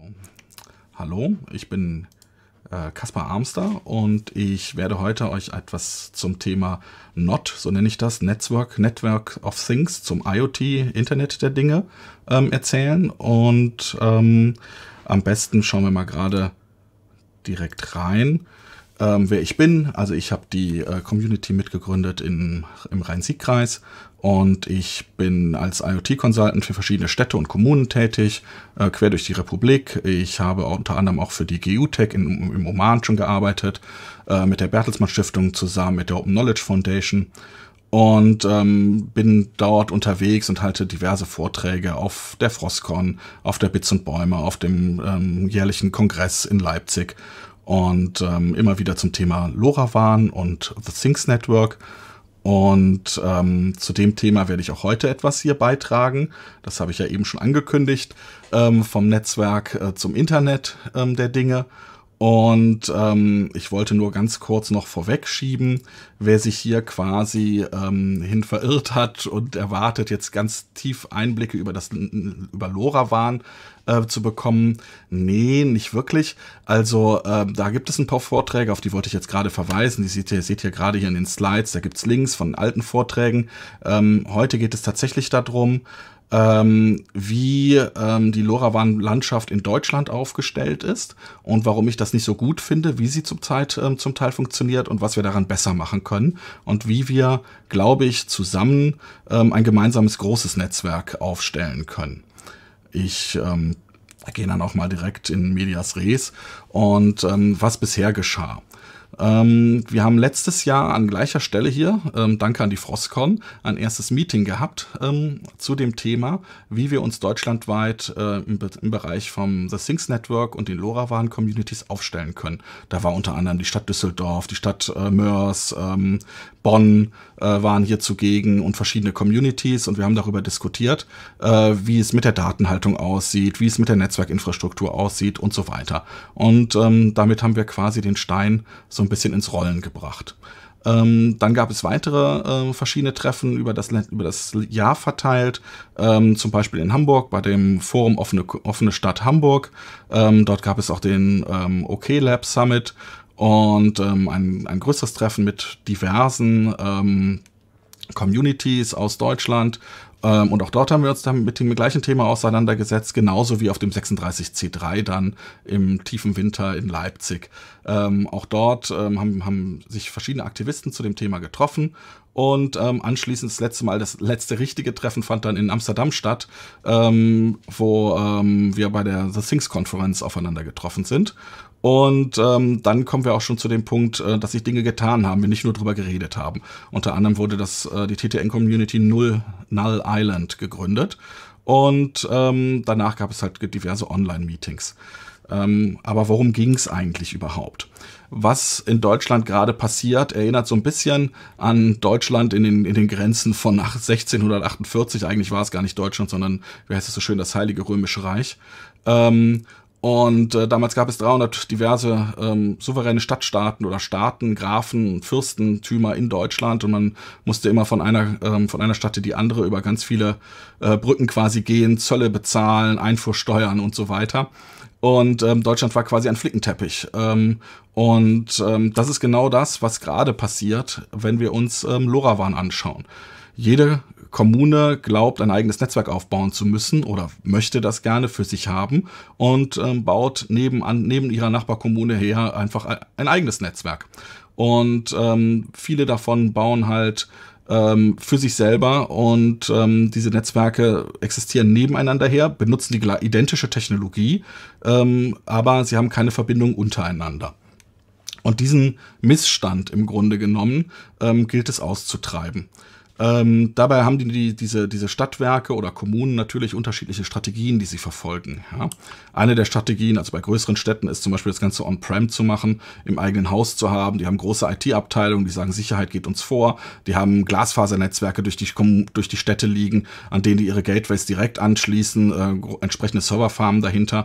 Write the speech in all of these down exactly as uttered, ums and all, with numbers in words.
Hallo, ich bin äh, Kaspar Armster und ich werde heute euch etwas zum Thema N O T, so nenne ich das, Network, Network of Things, zum IoT, Internet der Dinge, ähm, erzählen. Und ähm, am besten schauen wir mal gerade direkt rein. Ähm, wer ich bin, also ich habe die äh, Community mitgegründet in, im Rhein-Sieg-Kreis und ich bin als IoT-Consultant für verschiedene Städte und Kommunen tätig, äh, quer durch die Republik. Ich habe unter anderem auch für die G U Tech in, im Oman schon gearbeitet, äh, mit der Bertelsmann Stiftung zusammen, mit der Open Knowledge Foundation und ähm, bin dort unterwegs und halte diverse Vorträge auf der Frostcon, auf der Bits und Bäume, auf dem ähm, jährlichen Kongress in Leipzig. Und ähm, immer wieder zum Thema LoRaWAN und The Things Network. Und ähm, zu dem Thema werde ich auch heute etwas hier beitragen. Das habe ich ja eben schon angekündigt, ähm, vom Netzwerk äh, zum Internet ähm, der Dinge. Und ähm, ich wollte nur ganz kurz noch vorwegschieben, wer sich hier quasi ähm, hin verirrt hat und erwartet, jetzt ganz tief Einblicke über das über LoRaWAN äh, zu bekommen. Nee, nicht wirklich. Also äh, da gibt es ein paar Vorträge, auf die wollte ich jetzt gerade verweisen. Die seht ihr, seht ihr gerade hier in den Slides, da gibt's Links von alten Vorträgen. Ähm, heute geht es tatsächlich darum, Ähm, wie ähm, die LoRaWAN-Landschaft in Deutschland aufgestellt ist und warum ich das nicht so gut finde, wie sie zum Teil, ähm, zum Teil funktioniert und was wir daran besser machen können und wie wir, glaube ich, zusammen ähm, ein gemeinsames großes Netzwerk aufstellen können. Ich ähm, gehe dann auch mal direkt in Medias Res und ähm, was bisher geschah. Ähm, wir haben letztes Jahr an gleicher Stelle hier, ähm, danke an die Frostcon, ein erstes Meeting gehabt ähm, zu dem Thema, wie wir uns deutschlandweit äh, im, im Bereich vom The Things Network und den LoRaWAN-Communities aufstellen können. Da war unter anderem die Stadt Düsseldorf, die Stadt äh, Mörs, ähm, Bonn äh, waren hier zugegen und verschiedene Communities und wir haben darüber diskutiert, äh, wie es mit der Datenhaltung aussieht, wie es mit der Netzwerkinfrastruktur aussieht und so weiter. Und ähm, damit haben wir quasi den Stein so ein bisschen ins Rollen gebracht. Ähm, dann gab es weitere äh, verschiedene Treffen über das, über das Jahr verteilt, ähm, zum Beispiel in Hamburg bei dem Forum Offene, Offene Stadt Hamburg. Ähm, dort gab es auch den ähm, OK Lab Summit und ähm, ein, ein größeres Treffen mit diversen ähm, Communities aus Deutschland. Ähm, und auch dort haben wir uns dann mit dem gleichen Thema auseinandergesetzt, genauso wie auf dem sechsunddreißig C drei dann im tiefen Winter in Leipzig. Ähm, auch dort ähm, haben, haben sich verschiedene Aktivisten zu dem Thema getroffen. Und ähm, anschließend das letzte Mal, das letzte richtige Treffen fand dann in Amsterdam statt, ähm, wo ähm, wir bei der The Things-Konferenz aufeinander getroffen sind. Und ähm, dann kommen wir auch schon zu dem Punkt, äh, dass sich Dinge getan haben, wir nicht nur drüber geredet haben. Unter anderem wurde das äh, die T T N-Community Null, Null Island gegründet. Und ähm, danach gab es halt diverse Online-Meetings. Ähm, aber worum ging es eigentlich überhaupt? Was in Deutschland gerade passiert, erinnert so ein bisschen an Deutschland in den, in den Grenzen von sechzehnhundertachtundvierzig. Eigentlich war es gar nicht Deutschland, sondern, wie heißt es so schön, das Heilige Römische Reich. Ähm, Und äh, damals gab es dreihundert diverse ähm, souveräne Stadtstaaten oder Staaten, Grafen, Fürstentümer in Deutschland und man musste immer von einer ähm, von einer Stadt in die andere über ganz viele äh, Brücken quasi gehen, Zölle bezahlen, Einfuhrsteuern und so weiter. Und ähm, Deutschland war quasi ein Flickenteppich. Ähm, und ähm, das ist genau das, was gerade passiert, wenn wir uns ähm, LoRaWAN anschauen. Jede Kommune glaubt, ein eigenes Netzwerk aufbauen zu müssen oder möchte das gerne für sich haben und ähm, baut nebenan, neben ihrer Nachbarkommune her einfach ein eigenes Netzwerk. Und ähm, viele davon bauen halt ähm, für sich selber und ähm, diese Netzwerke existieren nebeneinander her, benutzen die identische Technologie, ähm, aber sie haben keine Verbindung untereinander. Und diesen Missstand im Grunde genommen ähm, gilt es auszutreiben. Ähm, dabei haben die, die diese, diese Stadtwerke oder Kommunen natürlich unterschiedliche Strategien, die sie verfolgen. Ja. Eine der Strategien, also bei größeren Städten, ist zum Beispiel das Ganze on-prem zu machen, im eigenen Haus zu haben. Die haben große I T-Abteilungen, die sagen, Sicherheit geht uns vor. Die haben Glasfasernetzwerke durch die, durch die Städte liegen, an denen die ihre Gateways direkt anschließen, äh, entsprechende Serverfarmen dahinter.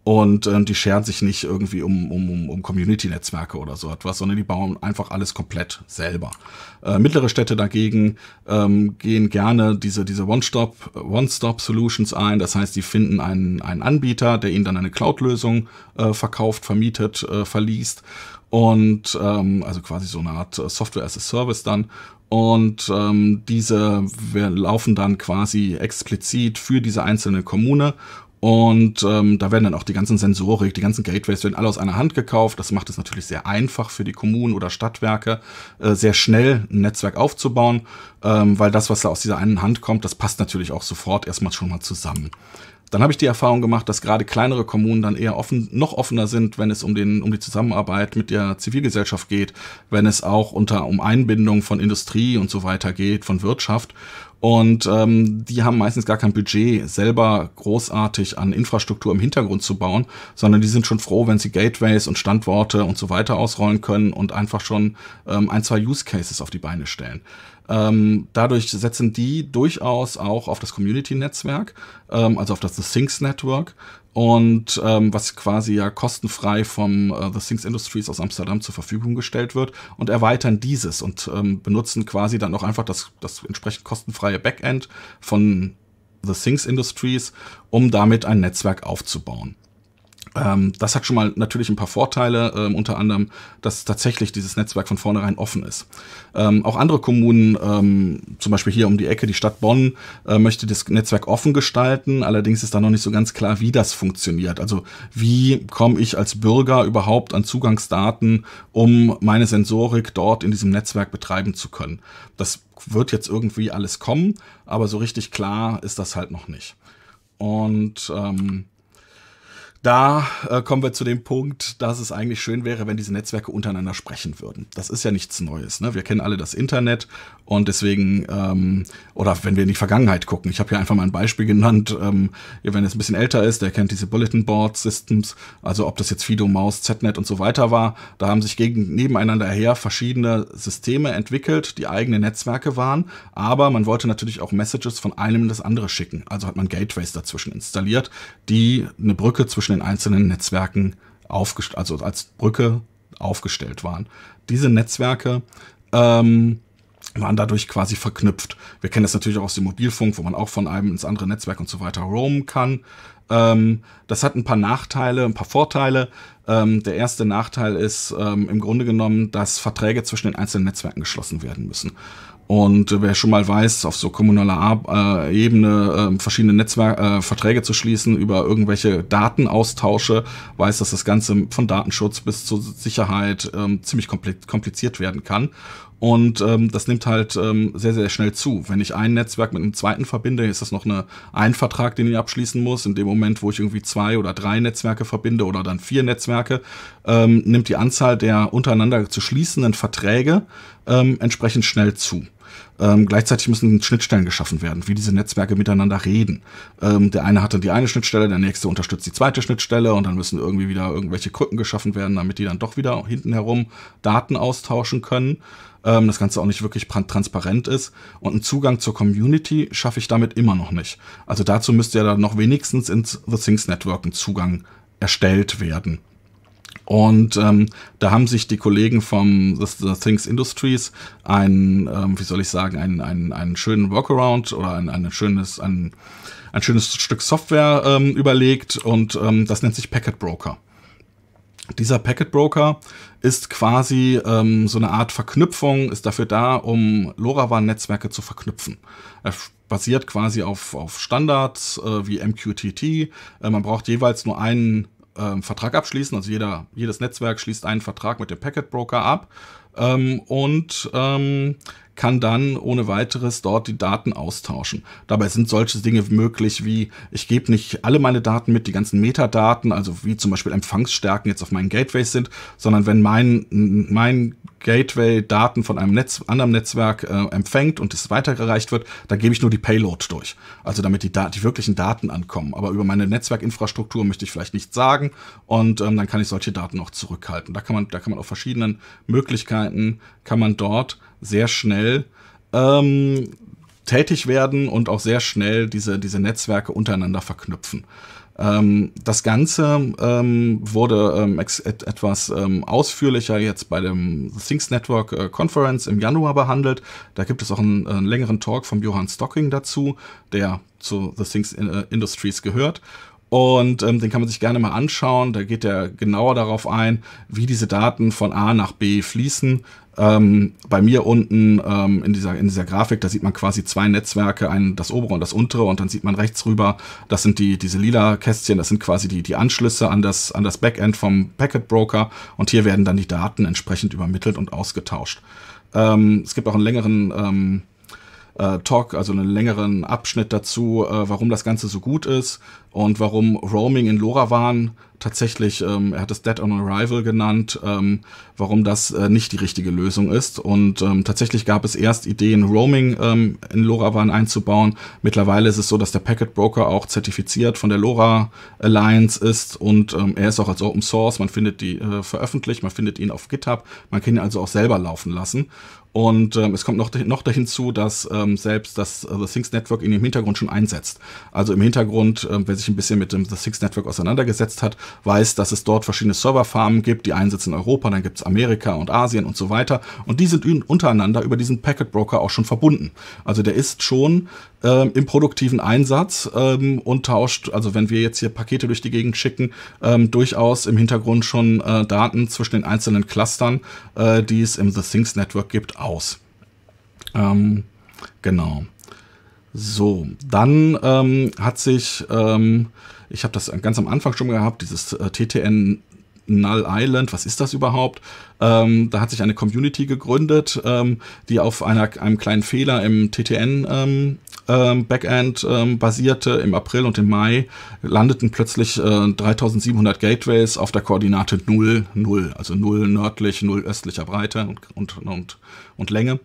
Und äh, die scheren sich nicht irgendwie um, um, um Community-Netzwerke oder so etwas, sondern die bauen einfach alles komplett selber. Äh, mittlere Städte dagegen ähm, gehen gerne diese, diese One-Stop, One-Stop-Solutions ein. Das heißt, die finden einen, einen Anbieter, der ihnen dann eine Cloud-Lösung äh, verkauft, vermietet, äh, verliest. Und ähm, also quasi so eine Art Software as a Service dann. Und ähm, diese wir laufen dann quasi explizit für diese einzelne Kommune. Und ähm, da werden dann auch die ganzen Sensorik, die ganzen Gateways werden alle aus einer Hand gekauft. Das macht es natürlich sehr einfach für die Kommunen oder Stadtwerke, äh, sehr schnell ein Netzwerk aufzubauen, ähm, weil das, was da aus dieser einen Hand kommt, das passt natürlich auch sofort erstmal schon mal zusammen. Dann habe ich die Erfahrung gemacht, dass gerade kleinere Kommunen dann eher offen, noch offener sind, wenn es um, den, um die Zusammenarbeit mit der Zivilgesellschaft geht, wenn es auch unter um Einbindung von Industrie und so weiter geht, von Wirtschaft. Und ähm, die haben meistens gar kein Budget, selber großartig an Infrastruktur im Hintergrund zu bauen, sondern die sind schon froh, wenn sie Gateways und Standorte und so weiter ausrollen können und einfach schon ähm, ein, zwei Use Cases auf die Beine stellen. Ähm, dadurch setzen die durchaus auch auf das Community-Netzwerk, ähm, also auf das The Things Network. Und ähm, was quasi ja kostenfrei vom äh, The Things Industries aus Amsterdam zur Verfügung gestellt wird und erweitern dieses und ähm, benutzen quasi dann auch einfach das, das entsprechend kostenfreie Backend von The Things Industries, um damit ein Netzwerk aufzubauen. Ähm, das hat schon mal natürlich ein paar Vorteile, ähm, unter anderem, dass tatsächlich dieses Netzwerk von vornherein offen ist. Ähm, auch andere Kommunen, ähm, zum Beispiel hier um die Ecke, die Stadt Bonn, äh, möchte das Netzwerk offen gestalten. Allerdings ist da noch nicht so ganz klar, wie das funktioniert. Also wie komme ich als Bürger überhaupt an Zugangsdaten, um meine Sensorik dort in diesem Netzwerk betreiben zu können. Das wird jetzt irgendwie alles kommen, aber so richtig klar ist das halt noch nicht. Und ähm, Da äh, kommen wir zu dem Punkt, dass es eigentlich schön wäre, wenn diese Netzwerke untereinander sprechen würden. Das ist ja nichts Neues, ne? Wir kennen alle das Internet und deswegen, ähm, oder wenn wir in die Vergangenheit gucken, ich habe hier einfach mal ein Beispiel genannt, ähm, wenn es ein bisschen älter ist, der kennt diese Bulletin Board Systems, also ob das jetzt Fido, Maus, Z Net und so weiter war, da haben sich gegen nebeneinander her verschiedene Systeme entwickelt, die eigene Netzwerke waren, aber man wollte natürlich auch Messages von einem in das andere schicken. Also hat man Gateways dazwischen installiert, die eine Brücke zwischen den einzelnen Netzwerken aufgestellt, also als Brücke aufgestellt waren. Diese Netzwerke ähm, waren dadurch quasi verknüpft. Wir kennen das natürlich auch aus dem Mobilfunk, wo man auch von einem ins andere Netzwerk und so weiter roamen kann. Ähm, das hat ein paar Nachteile, ein paar Vorteile. Ähm, der erste Nachteil ist ähm, im Grunde genommen, dass Verträge zwischen den einzelnen Netzwerken geschlossen werden müssen. Und äh, wer schon mal weiß, auf so kommunaler äh, Ebene äh, verschiedene Netzwerke, äh, Verträge zu schließen über irgendwelche Datenaustausche, weiß, dass das Ganze von Datenschutz bis zur Sicherheit ähm, ziemlich kompliziert werden kann. Und ähm, das nimmt halt ähm, sehr, sehr schnell zu. Wenn ich ein Netzwerk mit einem zweiten verbinde, ist das noch eine, ein Vertrag, den ich abschließen muss. In dem Moment, wo ich irgendwie zwei oder drei Netzwerke verbinde oder dann vier Netzwerke, ähm, nimmt die Anzahl der untereinander zu schließenden Verträge ähm, entsprechend schnell zu. Ähm, gleichzeitig müssen Schnittstellen geschaffen werden, wie diese Netzwerke miteinander reden. Ähm, der eine hat dann die eine Schnittstelle, der nächste unterstützt die zweite Schnittstelle und dann müssen irgendwie wieder irgendwelche Krücken geschaffen werden, damit die dann doch wieder hinten herum Daten austauschen können. Ähm, das Ganze auch nicht wirklich transparent ist. Und einen Zugang zur Community schaffe ich damit immer noch nicht. Also dazu müsste ja dann noch wenigstens ins The Things Network ein Zugang erstellt werden. Und ähm, da haben sich die Kollegen vom The, The Things Industries einen, ähm, wie soll ich sagen, einen, einen, einen schönen Workaround oder ein, ein schönes, ein, ein schönes Stück Software ähm, überlegt und ähm, das nennt sich Packet Broker. Dieser Packet Broker ist quasi ähm, so eine Art Verknüpfung, ist dafür da, um LoRaWAN-Netzwerke zu verknüpfen. Er basiert quasi auf, auf Standards äh, wie M Q T T. Äh, man braucht jeweils nur einen ähm, Vertrag abschließen, also jeder, jedes Netzwerk schließt einen Vertrag mit dem Packet Broker ab ähm, und ähm, kann dann ohne weiteres dort die Daten austauschen. Dabei sind solche Dinge möglich wie, ich gebe nicht alle meine Daten mit, die ganzen Metadaten, also wie zum Beispiel Empfangsstärken jetzt auf meinen Gateways sind, sondern wenn mein, mein Gateway Daten von einem Netz, anderen Netzwerk äh, empfängt und es weitergereicht wird, dann gebe ich nur die Payload durch. Also damit die, die wirklichen Daten ankommen. Aber über meine Netzwerkinfrastruktur möchte ich vielleicht nichts sagen und ähm, dann kann ich solche Daten auch zurückhalten. Da kann man, da kann man auf verschiedenen Möglichkeiten, kann man dort sehr schnell ähm, tätig werden und auch sehr schnell diese, diese Netzwerke untereinander verknüpfen. Ähm, das Ganze ähm, wurde ähm, et etwas ähm, ausführlicher jetzt bei dem The Things Network äh, Conference im Januar behandelt. Da gibt es auch einen, einen längeren Talk vom Johann Stocking dazu, der zu The Things äh, Industries gehört. Und ähm, den kann man sich gerne mal anschauen. Da geht er genauer darauf ein, wie diese Daten von A nach B fließen. Ähm, bei mir unten ähm, in dieser in dieser Grafik, da sieht man quasi zwei Netzwerke, ein, das obere und das untere, und dann sieht man rechts rüber, das sind die diese lila Kästchen, das sind quasi die die Anschlüsse an das an das Backend vom Packet Broker, und hier werden dann die Daten entsprechend übermittelt und ausgetauscht. Ähm, es gibt auch einen längeren ähm, äh, Talk, also einen längeren Abschnitt dazu, äh, warum das Ganze so gut ist und warum Roaming in LoRaWAN tatsächlich, ähm, er hat es Dead on Arrival genannt, ähm, warum das äh, nicht die richtige Lösung ist. Und ähm, tatsächlich gab es erst Ideen, Roaming ähm, in LoRaWAN einzubauen. Mittlerweile ist es so, dass der Packet Broker auch zertifiziert von der LoRa Alliance ist, und ähm, er ist auch als Open Source. Man findet die äh, veröffentlicht, man findet ihn auf GitHub, man kann ihn also auch selber laufen lassen. Und ähm, es kommt noch, noch hinzu, dass ähm, selbst das äh, The Things Network ihn im Hintergrund schon einsetzt. Also im Hintergrund, äh, wer sich ein bisschen mit dem The Things Network auseinandergesetzt hat, weiß, dass es dort verschiedene Serverfarmen gibt. Die einen sitzen in Europa, dann gibt es Amerika und Asien und so weiter. Und die sind untereinander über diesen Packet Broker auch schon verbunden. Also der ist schon ähm, im produktiven Einsatz ähm, und tauscht, also wenn wir jetzt hier Pakete durch die Gegend schicken, ähm, durchaus im Hintergrund schon äh, Daten zwischen den einzelnen Clustern, äh, die es im The Things Network gibt, aus. Ähm, genau. So, dann ähm, hat sich, ähm, ich habe das ganz am Anfang schon gehabt, dieses äh, T T N Null Island, was ist das überhaupt? Ähm, da hat sich eine Community gegründet, ähm, die auf einer, einem kleinen Fehler im T T N ähm, ähm, Backend ähm, basierte. Im April und im Mai landeten plötzlich äh, dreitausendsiebenhundert Gateways auf der Koordinate null, null, also null nördlich, null östlicher Breite und, und, und, und Länge.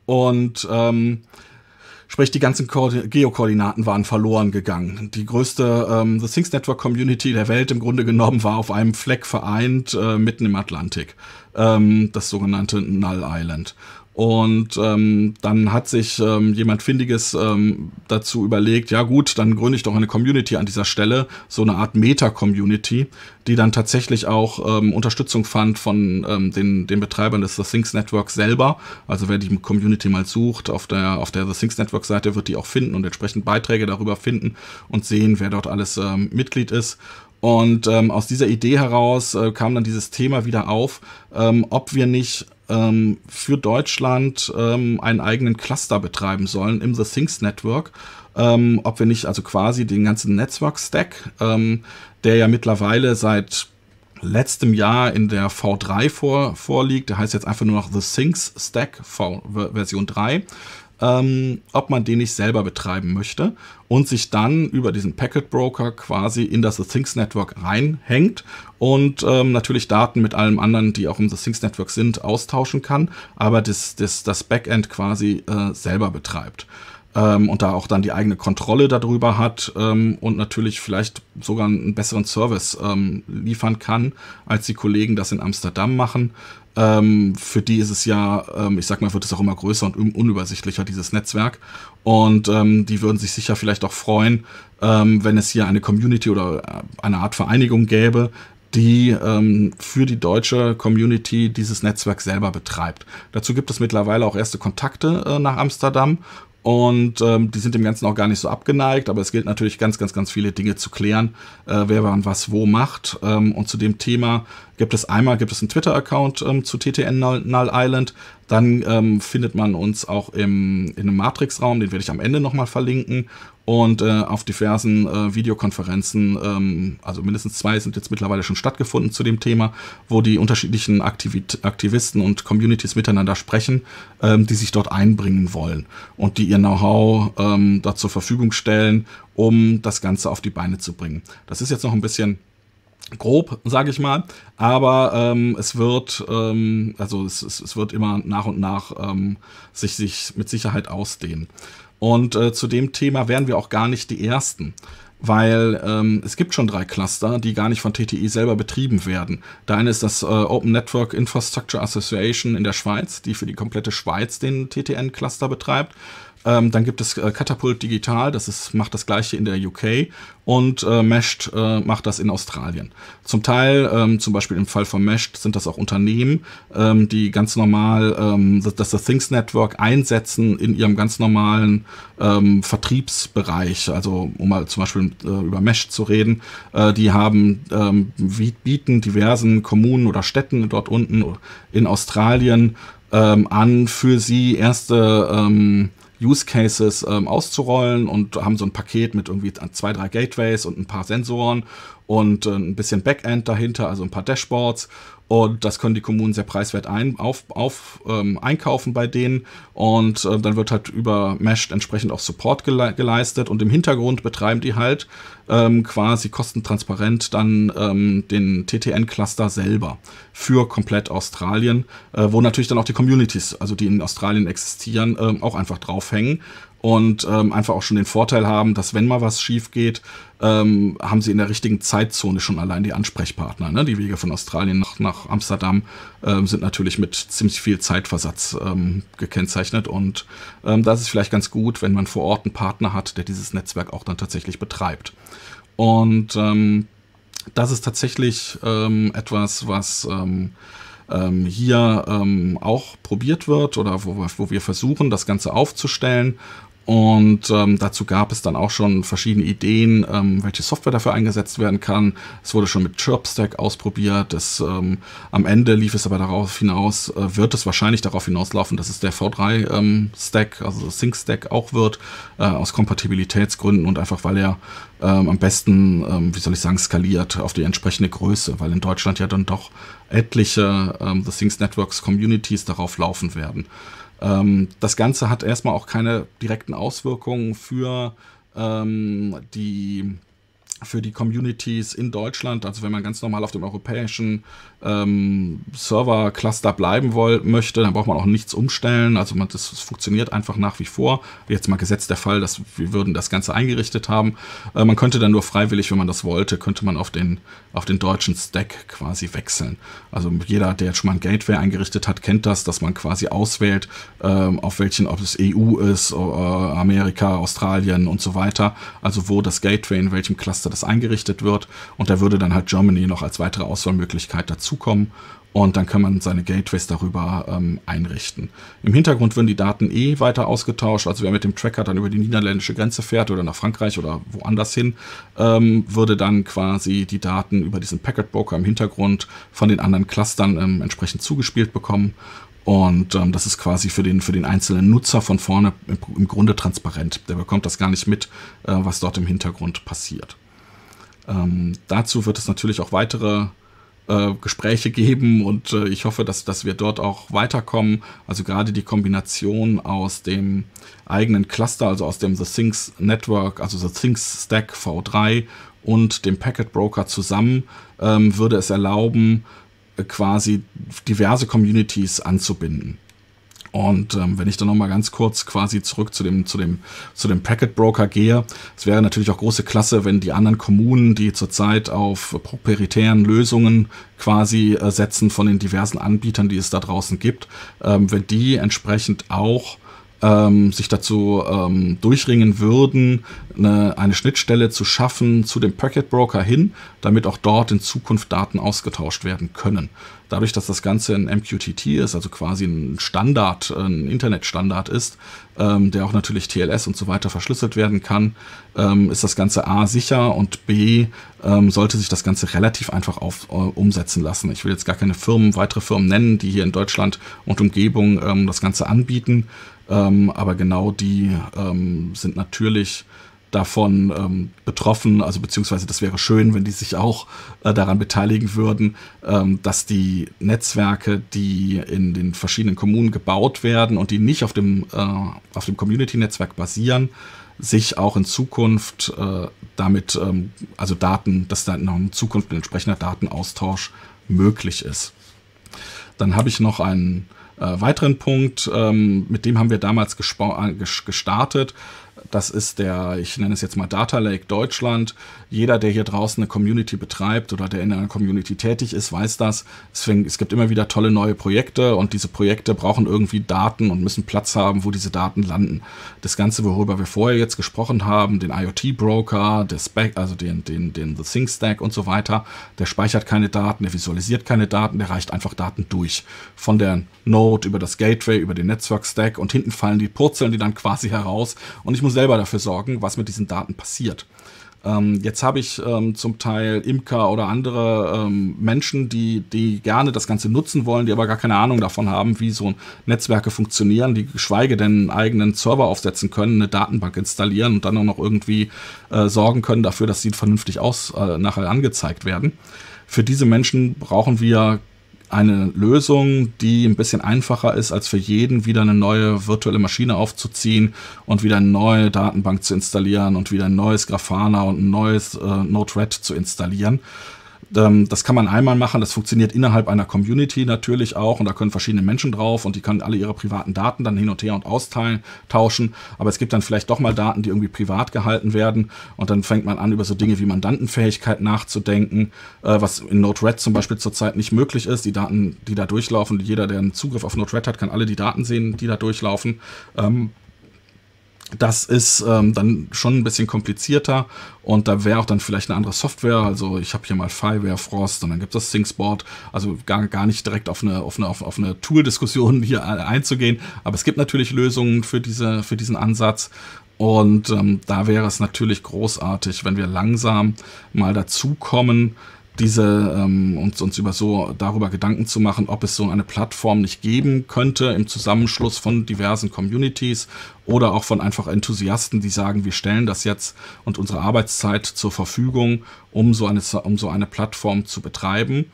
Und ähm, sprich, die ganzen Geokoordinaten waren verloren gegangen. Die größte ähm, The Things Network Community der Welt im Grunde genommen war auf einem Fleck vereint, äh, mitten im Atlantik. Ähm, das sogenannte Null Island. Und ähm, dann hat sich ähm, jemand Findiges ähm, dazu überlegt, ja gut, dann gründe ich doch eine Community an dieser Stelle, so eine Art Meta-Community, die dann tatsächlich auch ähm, Unterstützung fand von ähm, den, den Betreibern des The Things Network selber. Also wer die Community mal sucht, auf der, auf der The Things Network Seite wird die auch finden und entsprechend Beiträge darüber finden und sehen, wer dort alles ähm, Mitglied ist. Und ähm, aus dieser Idee heraus äh, kam dann dieses Thema wieder auf, ähm, ob wir nicht ähm, für Deutschland ähm, einen eigenen Cluster betreiben sollen im The Things Network. Ähm, ob wir nicht also quasi den ganzen Netzwerk-Stack, ähm, der ja mittlerweile seit letztem Jahr in der V drei vor, vorliegt, der heißt jetzt einfach nur noch The Things Stack v, Version drei, Ähm, ob man den nicht selber betreiben möchte und sich dann über diesen Packet Broker quasi in das The Things Network reinhängt und ähm, natürlich Daten mit allem anderen, die auch im The Things Network sind, austauschen kann, aber das, das, das Backend quasi äh, selber betreibt. Ähm, und da auch dann die eigene Kontrolle darüber hat ähm, und natürlich vielleicht sogar einen besseren Service ähm, liefern kann, als die Kollegen das in Amsterdam machen. Ähm, für die ist es ja, ähm, ich sag mal, wird es auch immer größer und un unübersichtlicher, dieses Netzwerk. Und ähm, die würden sich sicher vielleicht auch freuen, ähm, wenn es hier eine Community oder eine Art Vereinigung gäbe, die ähm, für die deutsche Community dieses Netzwerk selber betreibt. Dazu gibt es mittlerweile auch erste Kontakte äh, nach Amsterdam. Und ähm, die sind dem Ganzen auch gar nicht so abgeneigt, aber es gilt natürlich ganz, ganz, ganz viele Dinge zu klären, äh, wer wann was wo macht. Ähm, und zu dem Thema gibt es einmal gibt es einen Twitter-Account ähm, zu T T N Null, Null Island. Dann ähm, findet man uns auch im, in einem Matrix-Raum, den werde ich am Ende nochmal verlinken. Und äh, auf diversen äh, Videokonferenzen, ähm, also mindestens zwei sind jetzt mittlerweile schon stattgefunden zu dem Thema, wo die unterschiedlichen Aktivit Aktivisten und Communities miteinander sprechen, ähm, die sich dort einbringen wollen und die ihr Know-how ähm, dort zur Verfügung stellen, um das Ganze auf die Beine zu bringen. Das ist jetzt noch ein bisschen grob, sage ich mal, aber ähm, es wird, ähm, also es, es, es wird immer nach und nach ähm, sich, sich mit Sicherheit ausdehnen. Und äh, zu dem Thema wären wir auch gar nicht die Ersten, weil ähm, es gibt schon drei Cluster, die gar nicht von T T I selber betrieben werden. Der eine ist das äh, Open Network Infrastructure Association in der Schweiz, die für die komplette Schweiz den T T N-Cluster betreibt. Ähm, dann gibt es äh, Catapult Digital, das ist, macht das gleiche in der U K, und äh, Meshed äh, macht das in Australien. Zum Teil, ähm, zum Beispiel im Fall von Meshed, sind das auch Unternehmen, ähm, die ganz normal ähm, das The Things Network einsetzen in ihrem ganz normalen ähm, Vertriebsbereich. Also um mal zum Beispiel äh, über Meshed zu reden, äh, die haben ähm, bieten diversen Kommunen oder Städten dort unten in Australien ähm, an, für sie erste ähm, Use Cases ähm, auszurollen, und haben so ein Paket mit irgendwie zwei, drei Gateways und ein paar Sensoren und äh, ein bisschen Backend dahinter, also ein paar Dashboards. Und das können die Kommunen sehr preiswert ein, auf, auf, ähm, einkaufen bei denen. Und äh, dann wird halt über Meshed entsprechend auch Support gele geleistet. Und im Hintergrund betreiben die halt ähm, quasi kostentransparent dann ähm, den T T N-Cluster selber für komplett Australien, äh, wo natürlich dann auch die Communities, also die in Australien existieren, äh, auch einfach draufhängen. Und ähm, einfach auch schon den Vorteil haben, dass wenn mal was schief geht, ähm, haben sie in der richtigen Zeitzone schon allein die Ansprechpartner. Ne? Die Wege von Australien nach, nach Amsterdam ähm, sind natürlich mit ziemlich viel Zeitversatz ähm, gekennzeichnet. Und ähm, das ist vielleicht ganz gut, wenn man vor Ort einen Partner hat, der dieses Netzwerk auch dann tatsächlich betreibt. Und ähm, das ist tatsächlich ähm, etwas, was ähm, ähm, hier ähm, auch probiert wird, oder wo, wo wir versuchen, das Ganze aufzustellen. Und ähm, dazu gab es dann auch schon verschiedene Ideen, ähm, welche Software dafür eingesetzt werden kann. Es wurde schon mit ChirpStack ausprobiert. Das, ähm, am Ende lief es aber darauf hinaus, äh, wird es wahrscheinlich darauf hinauslaufen, dass es der V drei Stack, ähm, also ThinkStack auch wird, äh, aus Kompatibilitätsgründen und einfach, weil er ähm, am besten, ähm, wie soll ich sagen, skaliert auf die entsprechende Größe, weil in Deutschland ja dann doch etliche ähm, The Things Networks Communities darauf laufen werden. Das Ganze hat erstmal auch keine direkten Auswirkungen für ähm, die für die Communities in Deutschland. Also wenn man ganz normal auf dem europäischen ähm, Server-Cluster bleiben woll, möchte, dann braucht man auch nichts umstellen. Also man, das, das funktioniert einfach nach wie vor. Jetzt mal gesetzt der Fall, dass wir würden das Ganze eingerichtet haben. Äh, man könnte dann nur freiwillig, wenn man das wollte, könnte man auf den, auf den deutschen Stack quasi wechseln. Also jeder, der jetzt schon mal ein Gateway eingerichtet hat, kennt das, dass man quasi auswählt, ähm, auf welchen, ob es E U ist, äh, Amerika, Australien und so weiter. Also wo das Gateway, in welchem Cluster das eingerichtet wird, und da würde dann halt Germany noch als weitere Auswahlmöglichkeit dazukommen, und dann kann man seine Gateways darüber ähm, einrichten. Im Hintergrund würden die Daten eh weiter ausgetauscht, also wer mit dem Tracker dann über die niederländische Grenze fährt oder nach Frankreich oder woanders hin, ähm, würde dann quasi die Daten über diesen Packet Broker im Hintergrund von den anderen Clustern ähm, entsprechend zugespielt bekommen. Und ähm, das ist quasi für den, für den einzelnen Nutzer von vorne im, im Grunde transparent. Der bekommt das gar nicht mit, äh, was dort im Hintergrund passiert. Ähm, dazu wird es natürlich auch weitere äh, Gespräche geben, und äh, ich hoffe, dass, dass wir dort auch weiterkommen. Also gerade die Kombination aus dem eigenen Cluster, also aus dem The Things Network, also The Things Stack V drei und dem Packet Broker zusammen, ähm, würde es erlauben, äh, quasi diverse Communities anzubinden. Und ähm, wenn ich dann nochmal ganz kurz quasi zurück zu dem, zu dem, zu dem Packet Broker gehe, es wäre natürlich auch große Klasse, wenn die anderen Kommunen, die zurzeit auf proprietären Lösungen quasi äh, setzen von den diversen Anbietern, die es da draußen gibt, ähm, wenn die entsprechend auch ähm, sich dazu ähm, durchringen würden, eine, eine Schnittstelle zu schaffen zu dem Packet Broker hin, damit auch dort in Zukunft Daten ausgetauscht werden können. Dadurch, dass das Ganze ein M Q T T ist, also quasi ein Standard, ein Internetstandard ist, ähm, der auch natürlich T L S und so weiter verschlüsselt werden kann, ähm, ist das Ganze A sicher, und B ähm, sollte sich das Ganze relativ einfach auf, äh, umsetzen lassen. Ich will jetzt gar keine Firmen, weitere Firmen nennen, die hier in Deutschland und Umgebung ähm, das Ganze anbieten, ähm, aber genau die ähm, sind natürlich davon ähm, betroffen, also beziehungsweise das wäre schön, wenn die sich auch äh, daran beteiligen würden, ähm, dass die Netzwerke, die in den verschiedenen Kommunen gebaut werden und die nicht auf dem, äh, auf dem Community-Netzwerk basieren, sich auch in Zukunft äh, damit, ähm, also Daten, dass da noch in Zukunft ein entsprechender Datenaustausch möglich ist. Dann habe ich noch einen äh, weiteren Punkt, ähm, mit dem haben wir damals gestartet. Das ist der, ich nenne es jetzt mal Data Lake Deutschland. Jeder, der hier draußen eine Community betreibt oder der in einer Community tätig ist, weiß das. Deswegen, es gibt immer wieder tolle neue Projekte und diese Projekte brauchen irgendwie Daten und müssen Platz haben, wo diese Daten landen. Das Ganze, worüber wir vorher jetzt gesprochen haben, den IoT-Broker, also den, den, den The Things Stack und so weiter, der speichert keine Daten, der visualisiert keine Daten, der reicht einfach Daten durch. Von der Node über das Gateway, über den Network Stack und hinten fallen die, purzeln die dann quasi heraus und ich muss selber dafür sorgen, was mit diesen Daten passiert. Ähm, jetzt habe ich ähm, zum Teil Imker oder andere ähm, Menschen, die, die gerne das Ganze nutzen wollen, die aber gar keine Ahnung davon haben, wie so Netzwerke funktionieren, die geschweige denn einen eigenen Server aufsetzen können, eine Datenbank installieren und dann auch noch irgendwie äh, sorgen können dafür, dass sie vernünftig aus, äh, nachher angezeigt werden. Für diese Menschen brauchen wir eine Lösung, die ein bisschen einfacher ist, als für jeden wieder eine neue virtuelle Maschine aufzuziehen und wieder eine neue Datenbank zu installieren und wieder ein neues Grafana und ein neues äh, Node-RED zu installieren. Ähm, das kann man einmal machen, das funktioniert innerhalb einer Community natürlich auch und da können verschiedene Menschen drauf und die können alle ihre privaten Daten dann hin und her und austeilen, tauschen, aber es gibt dann vielleicht doch mal Daten, die irgendwie privat gehalten werden und dann fängt man an, über so Dinge wie Mandantenfähigkeit nachzudenken, äh, was in Node-RED zum Beispiel zurzeit nicht möglich ist. Die Daten, die da durchlaufen, jeder, der einen Zugriff auf Node-RED hat, kann alle die Daten sehen, die da durchlaufen. Ähm, Das ist ähm, dann schon ein bisschen komplizierter und da wäre auch dann vielleicht eine andere Software. Also ich habe hier mal Fireware, Frost und dann gibt es das ThingsBoard. Also gar, gar nicht direkt auf eine, auf eine, auf, auf eine Tool-Diskussion hier einzugehen. Aber es gibt natürlich Lösungen für, diese, für diesen Ansatz. Und ähm, da wäre es natürlich großartig, wenn wir langsam mal dazu kommen, diese ähm, uns, uns über so darüber Gedanken zu machen, ob es so eine Plattform nicht geben könnte im Zusammenschluss von diversen Communities oder auch von einfach Enthusiasten, die sagen, wir stellen das jetzt und unsere Arbeitszeit zur Verfügung, um so eine, um so eine Plattform zu betreiben.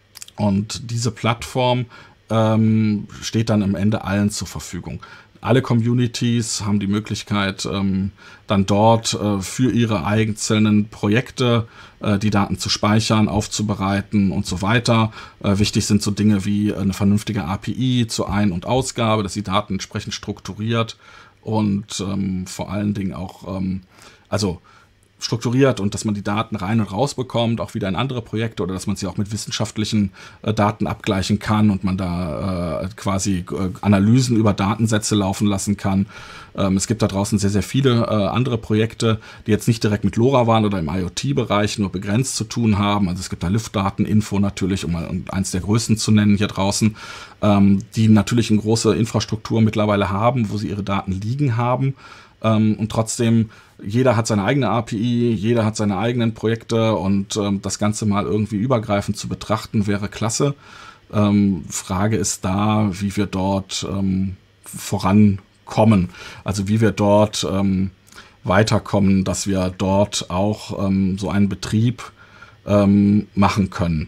Und diese Plattform ähm, steht dann am Ende allen zur Verfügung. Alle Communities haben die Möglichkeit, ähm, dann dort äh, für ihre einzelnen Projekte äh, die Daten zu speichern, aufzubereiten und so weiter. Äh, wichtig sind so Dinge wie eine vernünftige A P I zur Ein- und Ausgabe, dass die Daten entsprechend strukturiert und ähm, vor allen Dingen auch, ähm, also strukturiert und dass man die Daten rein und raus bekommt, auch wieder in andere Projekte oder dass man sie auch mit wissenschaftlichen äh, Daten abgleichen kann und man da äh, quasi äh, Analysen über Datensätze laufen lassen kann. Ähm, es gibt da draußen sehr, sehr viele äh, andere Projekte, die jetzt nicht direkt mit LoRaWAN oder im IoT-Bereich nur begrenzt zu tun haben. Also es gibt da Luftdateninfo natürlich, um mal eins der größten zu nennen hier draußen, ähm, die natürlich eine große Infrastruktur mittlerweile haben, wo sie ihre Daten liegen haben. Ähm, und trotzdem, jeder hat seine eigene A P I, jeder hat seine eigenen Projekte und ähm, das Ganze mal irgendwie übergreifend zu betrachten, wäre klasse. Ähm, Frage ist da, wie wir dort ähm, vorankommen, also wie wir dort ähm, weiterkommen, dass wir dort auch ähm, so einen Betrieb ähm, machen können.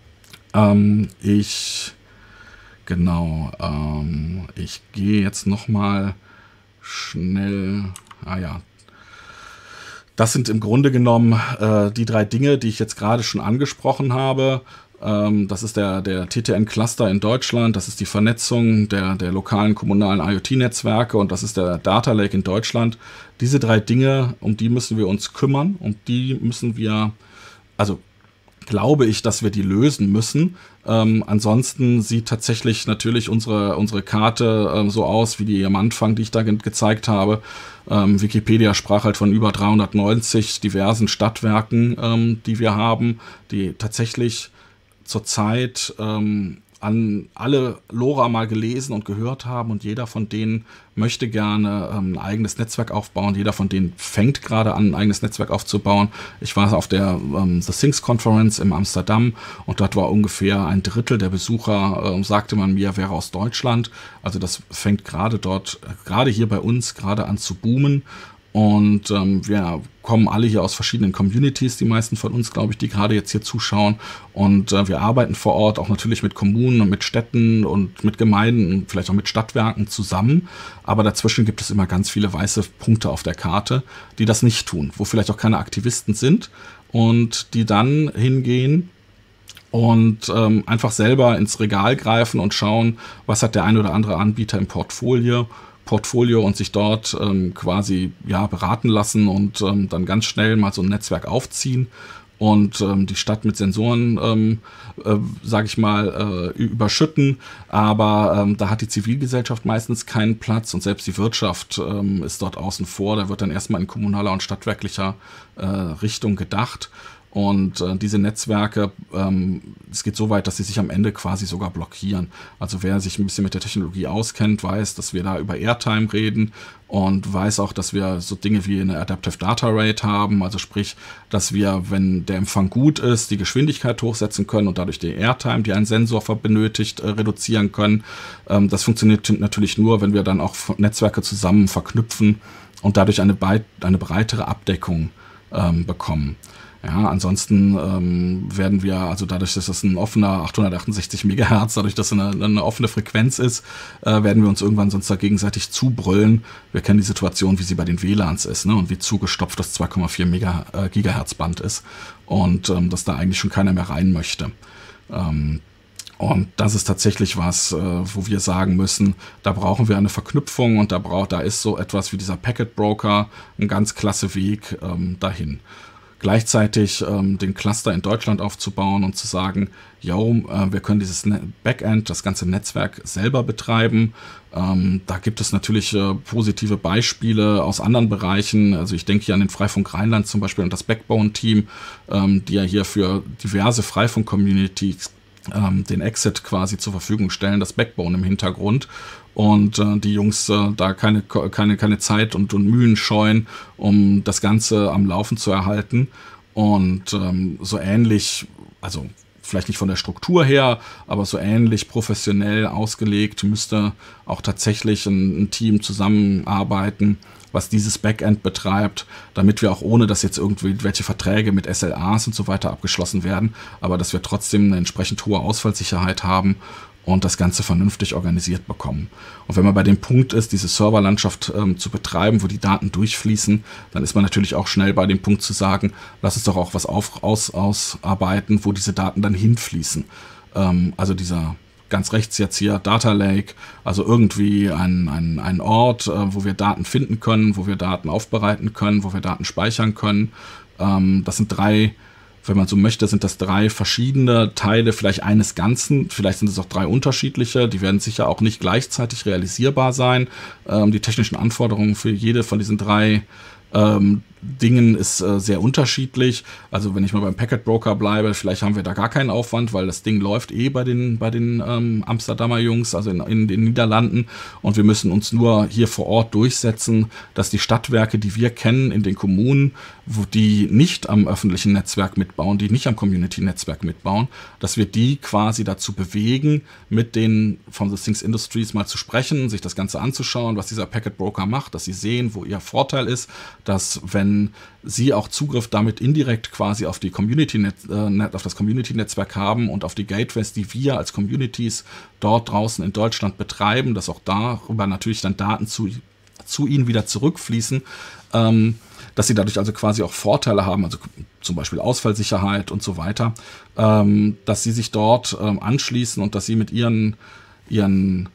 Ähm, ich, genau, ähm, ich gehe jetzt nochmal schnell, ah ja, das sind im Grunde genommen äh, die drei Dinge, die ich jetzt gerade schon angesprochen habe. Ähm, das ist der, der T T N-Cluster in Deutschland, das ist die Vernetzung der, der lokalen kommunalen IoT-Netzwerke und das ist der Data Lake in Deutschland. Diese drei Dinge, um die müssen wir uns kümmern und die müssen wir, also glaube ich, dass wir die lösen müssen. Ähm, ansonsten sieht tatsächlich natürlich unsere, unsere Karte ähm, so aus wie die am Anfang, die ich da ge gezeigt habe. Ähm, Wikipedia sprach halt von über dreihundertneunzig diversen Stadtwerken, ähm, die wir haben, die tatsächlich zurzeit ähm, an alle LoRa mal gelesen und gehört haben und jeder von denen möchte gerne ähm, ein eigenes Netzwerk aufbauen. Jeder von denen fängt gerade an, ein eigenes Netzwerk aufzubauen. Ich war auf der ähm, The Things Conference in Amsterdam und dort war ungefähr ein Drittel der Besucher, äh, sagte man mir, wäre aus Deutschland. Also das fängt gerade dort, gerade hier bei uns, gerade an zu boomen. Und ähm, wir kommen alle hier aus verschiedenen Communities, die meisten von uns, glaube ich, die gerade jetzt hier zuschauen. Und äh, wir arbeiten vor Ort auch natürlich mit Kommunen und mit Städten und mit Gemeinden und vielleicht auch mit Stadtwerken zusammen. Aber dazwischen gibt es immer ganz viele weiße Punkte auf der Karte, die das nicht tun, wo vielleicht auch keine Aktivisten sind und die dann hingehen und ähm, einfach selber ins Regal greifen und schauen, was hat der ein oder andere Anbieter im Portfolio, Portfolio und sich dort ähm, quasi ja, beraten lassen und ähm, dann ganz schnell mal so ein Netzwerk aufziehen und ähm, die Stadt mit Sensoren, ähm, äh, sage ich mal, äh, überschütten. Aber ähm, da hat die Zivilgesellschaft meistens keinen Platz und selbst die Wirtschaft ähm, ist dort außen vor. Da wird dann erstmal in kommunaler und stadtwerklicher äh, Richtung gedacht. Und äh, diese Netzwerke, ähm, es geht so weit, dass sie sich am Ende quasi sogar blockieren. Also wer sich ein bisschen mit der Technologie auskennt, weiß, dass wir da über Airtime reden und weiß auch, dass wir so Dinge wie eine Adaptive Data Rate haben. Also sprich, dass wir, wenn der Empfang gut ist, die Geschwindigkeit hochsetzen können und dadurch die Airtime, die ein Sensor benötigt, äh, reduzieren können. Ähm, das funktioniert natürlich nur, wenn wir dann auch Netzwerke zusammen verknüpfen und dadurch eine, eine breitere Abdeckung ähm, bekommen. Ja, ansonsten ähm, werden wir, also dadurch, dass das ein offener achthundertachtundsechzig Megahertz, dadurch, dass es eine, eine offene Frequenz ist, äh, werden wir uns irgendwann sonst da gegenseitig zubrüllen. Wir kennen die Situation, wie sie bei den W L A Ns ist, ne, und wie zugestopft das zwei Komma vier Gigahertz Band ist und ähm, dass da eigentlich schon keiner mehr rein möchte. Ähm, Und das ist tatsächlich was, äh, wo wir sagen müssen, da brauchen wir eine Verknüpfung und da braucht, da ist so etwas wie dieser Packet Broker ein ganz klasse Weg ähm, dahin. Gleichzeitig ähm, den Cluster in Deutschland aufzubauen und zu sagen, yo, äh, wir können dieses Backend, das ganze Netzwerk selber betreiben. Ähm, da gibt es natürlich äh, positive Beispiele aus anderen Bereichen. Also ich denke hier an den Freifunk Rheinland zum Beispiel und das Backbone-Team, ähm, die ja hier für diverse Freifunk-Communities ähm, den Exit quasi zur Verfügung stellen, das Backbone im Hintergrund. Und äh, die Jungs äh, da keine, keine, keine Zeit und, und Mühen scheuen, um das Ganze am Laufen zu erhalten. Und ähm, so ähnlich, also vielleicht nicht von der Struktur her, aber so ähnlich professionell ausgelegt, müsste auch tatsächlich ein, ein Team zusammenarbeiten, was dieses Backend betreibt, damit wir auch ohne, dass jetzt irgendwie welche Verträge mit S L As und so weiter abgeschlossen werden, aber dass wir trotzdem eine entsprechend hohe Ausfallsicherheit haben und das Ganze vernünftig organisiert bekommen. Und wenn man bei dem Punkt ist, diese Serverlandschaft ähm, zu betreiben, wo die Daten durchfließen, dann ist man natürlich auch schnell bei dem Punkt zu sagen, lass uns doch auch was auf, aus, ausarbeiten, wo diese Daten dann hinfließen. Ähm, also dieser ganz rechts jetzt hier Data Lake, also irgendwie ein, ein, ein Ort, äh, wo wir Daten finden können, wo wir Daten aufbereiten können, wo wir Daten speichern können. Ähm, das sind drei Wenn man so möchte, sind das drei verschiedene Teile vielleicht eines Ganzen. Vielleicht sind es auch drei unterschiedliche. Die werden sicher auch nicht gleichzeitig realisierbar sein. Ähm, die technischen Anforderungen für jede von diesen drei ähm, Dingen ist äh, sehr unterschiedlich. Also wenn ich mal beim Packet Broker bleibe, vielleicht haben wir da gar keinen Aufwand, weil das Ding läuft eh bei den, bei den ähm, Amsterdamer Jungs, also in, in den Niederlanden. Und wir müssen uns nur hier vor Ort durchsetzen, dass die Stadtwerke, die wir kennen in den Kommunen, wo die nicht am öffentlichen Netzwerk mitbauen, die nicht am Community-Netzwerk mitbauen, dass wir die quasi dazu bewegen, mit den von The Things Industries mal zu sprechen, sich das Ganze anzuschauen, was dieser Packet Broker macht, dass sie sehen, wo ihr Vorteil ist, dass wenn sie auch Zugriff damit indirekt quasi auf die Community äh, auf das Community-Netzwerk haben und auf die Gateways, die wir als Communities dort draußen in Deutschland betreiben, dass auch darüber natürlich dann Daten zu, zu ihnen wieder zurückfließen, ähm, dass sie dadurch also quasi auch Vorteile haben, also zum Beispiel Ausfallsicherheit und so weiter, ähm, dass sie sich dort ähm, anschließen und dass sie mit ihren, ihren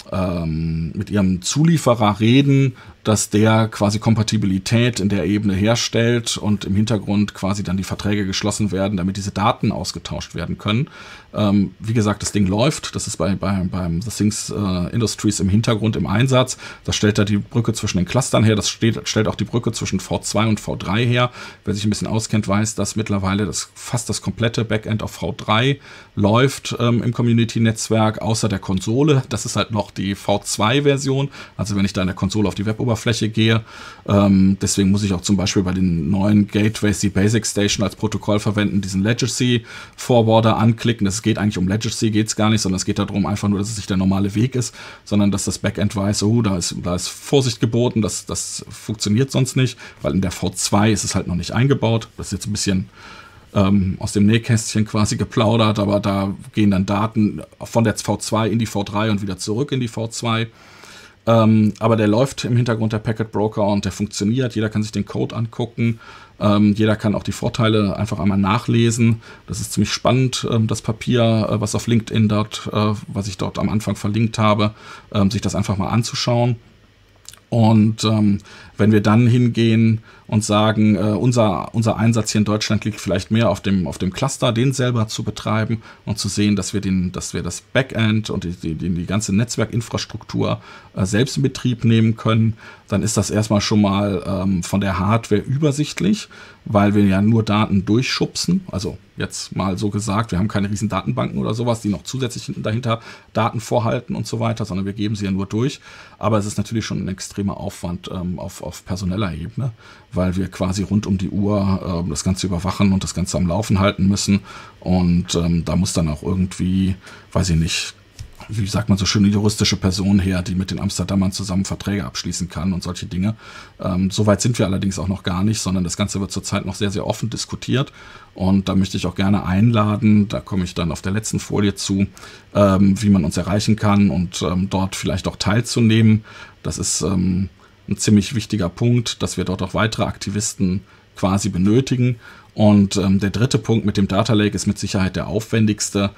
ähm, mit ihrem Zulieferer reden, dass der quasi Kompatibilität in der Ebene herstellt und im Hintergrund quasi dann die Verträge geschlossen werden, damit diese Daten ausgetauscht werden können. Ähm, wie gesagt, das Ding läuft, das ist bei, bei beim The Things äh, Industries im Hintergrund im Einsatz. Das stellt da die Brücke zwischen den Clustern her, das steht, stellt auch die Brücke zwischen V zwei und V drei her. Wer sich ein bisschen auskennt, weiß, dass mittlerweile das, fast das komplette Backend auf V drei läuft ähm, im Community-Netzwerk, außer der Konsole. Das ist halt noch die V zwei Version, also wenn ich da in der Konsole auf die Web Oberfläche gehe. Ähm, deswegen muss ich auch zum Beispiel bei den neuen Gateways die Basic Station als Protokoll verwenden, diesen Legacy Forwarder anklicken. Das geht eigentlich um Legacy, geht es gar nicht, sondern es geht darum einfach nur, dass es nicht der normale Weg ist, sondern dass das Backend weiß, oh, da ist, da ist Vorsicht geboten, das, das funktioniert sonst nicht, weil in der V zwei ist es halt noch nicht eingebaut. Das ist jetzt ein bisschen ähm, aus dem Nähkästchen quasi geplaudert, aber da gehen dann Daten von der V zwei in die V drei und wieder zurück in die V zwei. Ähm, aber der läuft im Hintergrund, der Packet Broker, und der funktioniert. Jeder kann sich den Code angucken. Ähm, jeder kann auch die Vorteile einfach einmal nachlesen. Das ist ziemlich spannend, ähm, das Papier, äh, was auf LinkedIn dort, äh, was ich dort am Anfang verlinkt habe, ähm, sich das einfach mal anzuschauen. Und ähm, wenn wir dann hingehen und sagen, äh, unser, unser Einsatz hier in Deutschland liegt vielleicht mehr auf dem, auf dem Cluster, den selber zu betreiben und zu sehen, dass wir, den, dass wir das Backend und die, die, die ganze Netzwerkinfrastruktur äh, selbst in Betrieb nehmen können, dann ist das erstmal schon mal ähm, von der Hardware übersichtlich, weil wir ja nur Daten durchschubsen. Also jetzt mal so gesagt, wir haben keine riesen Datenbanken oder sowas, die noch zusätzlich dahinter Daten vorhalten und so weiter, sondern wir geben sie ja nur durch. Aber es ist natürlich schon ein extremer Aufwand ähm, auf, auf personeller Ebene, weil wir quasi rund um die Uhr äh, das Ganze überwachen und das Ganze am Laufen halten müssen. Und ähm, da muss dann auch irgendwie, weiß ich nicht, wie sagt man so schön, eine juristische Person her, die mit den Amsterdamern zusammen Verträge abschließen kann und solche Dinge. Ähm, Soweit sind wir allerdings auch noch gar nicht, sondern das Ganze wird zurzeit noch sehr, sehr offen diskutiert. Und da möchte ich auch gerne einladen, da komme ich dann auf der letzten Folie zu, ähm, wie man uns erreichen kann und ähm, dort vielleicht auch teilzunehmen. Das ist ähm, ein ziemlich wichtiger Punkt, dass wir dort auch weitere Aktivisten quasi benötigen. Und ähm, der dritte Punkt mit dem Data Lake ist mit Sicherheit der aufwendigste.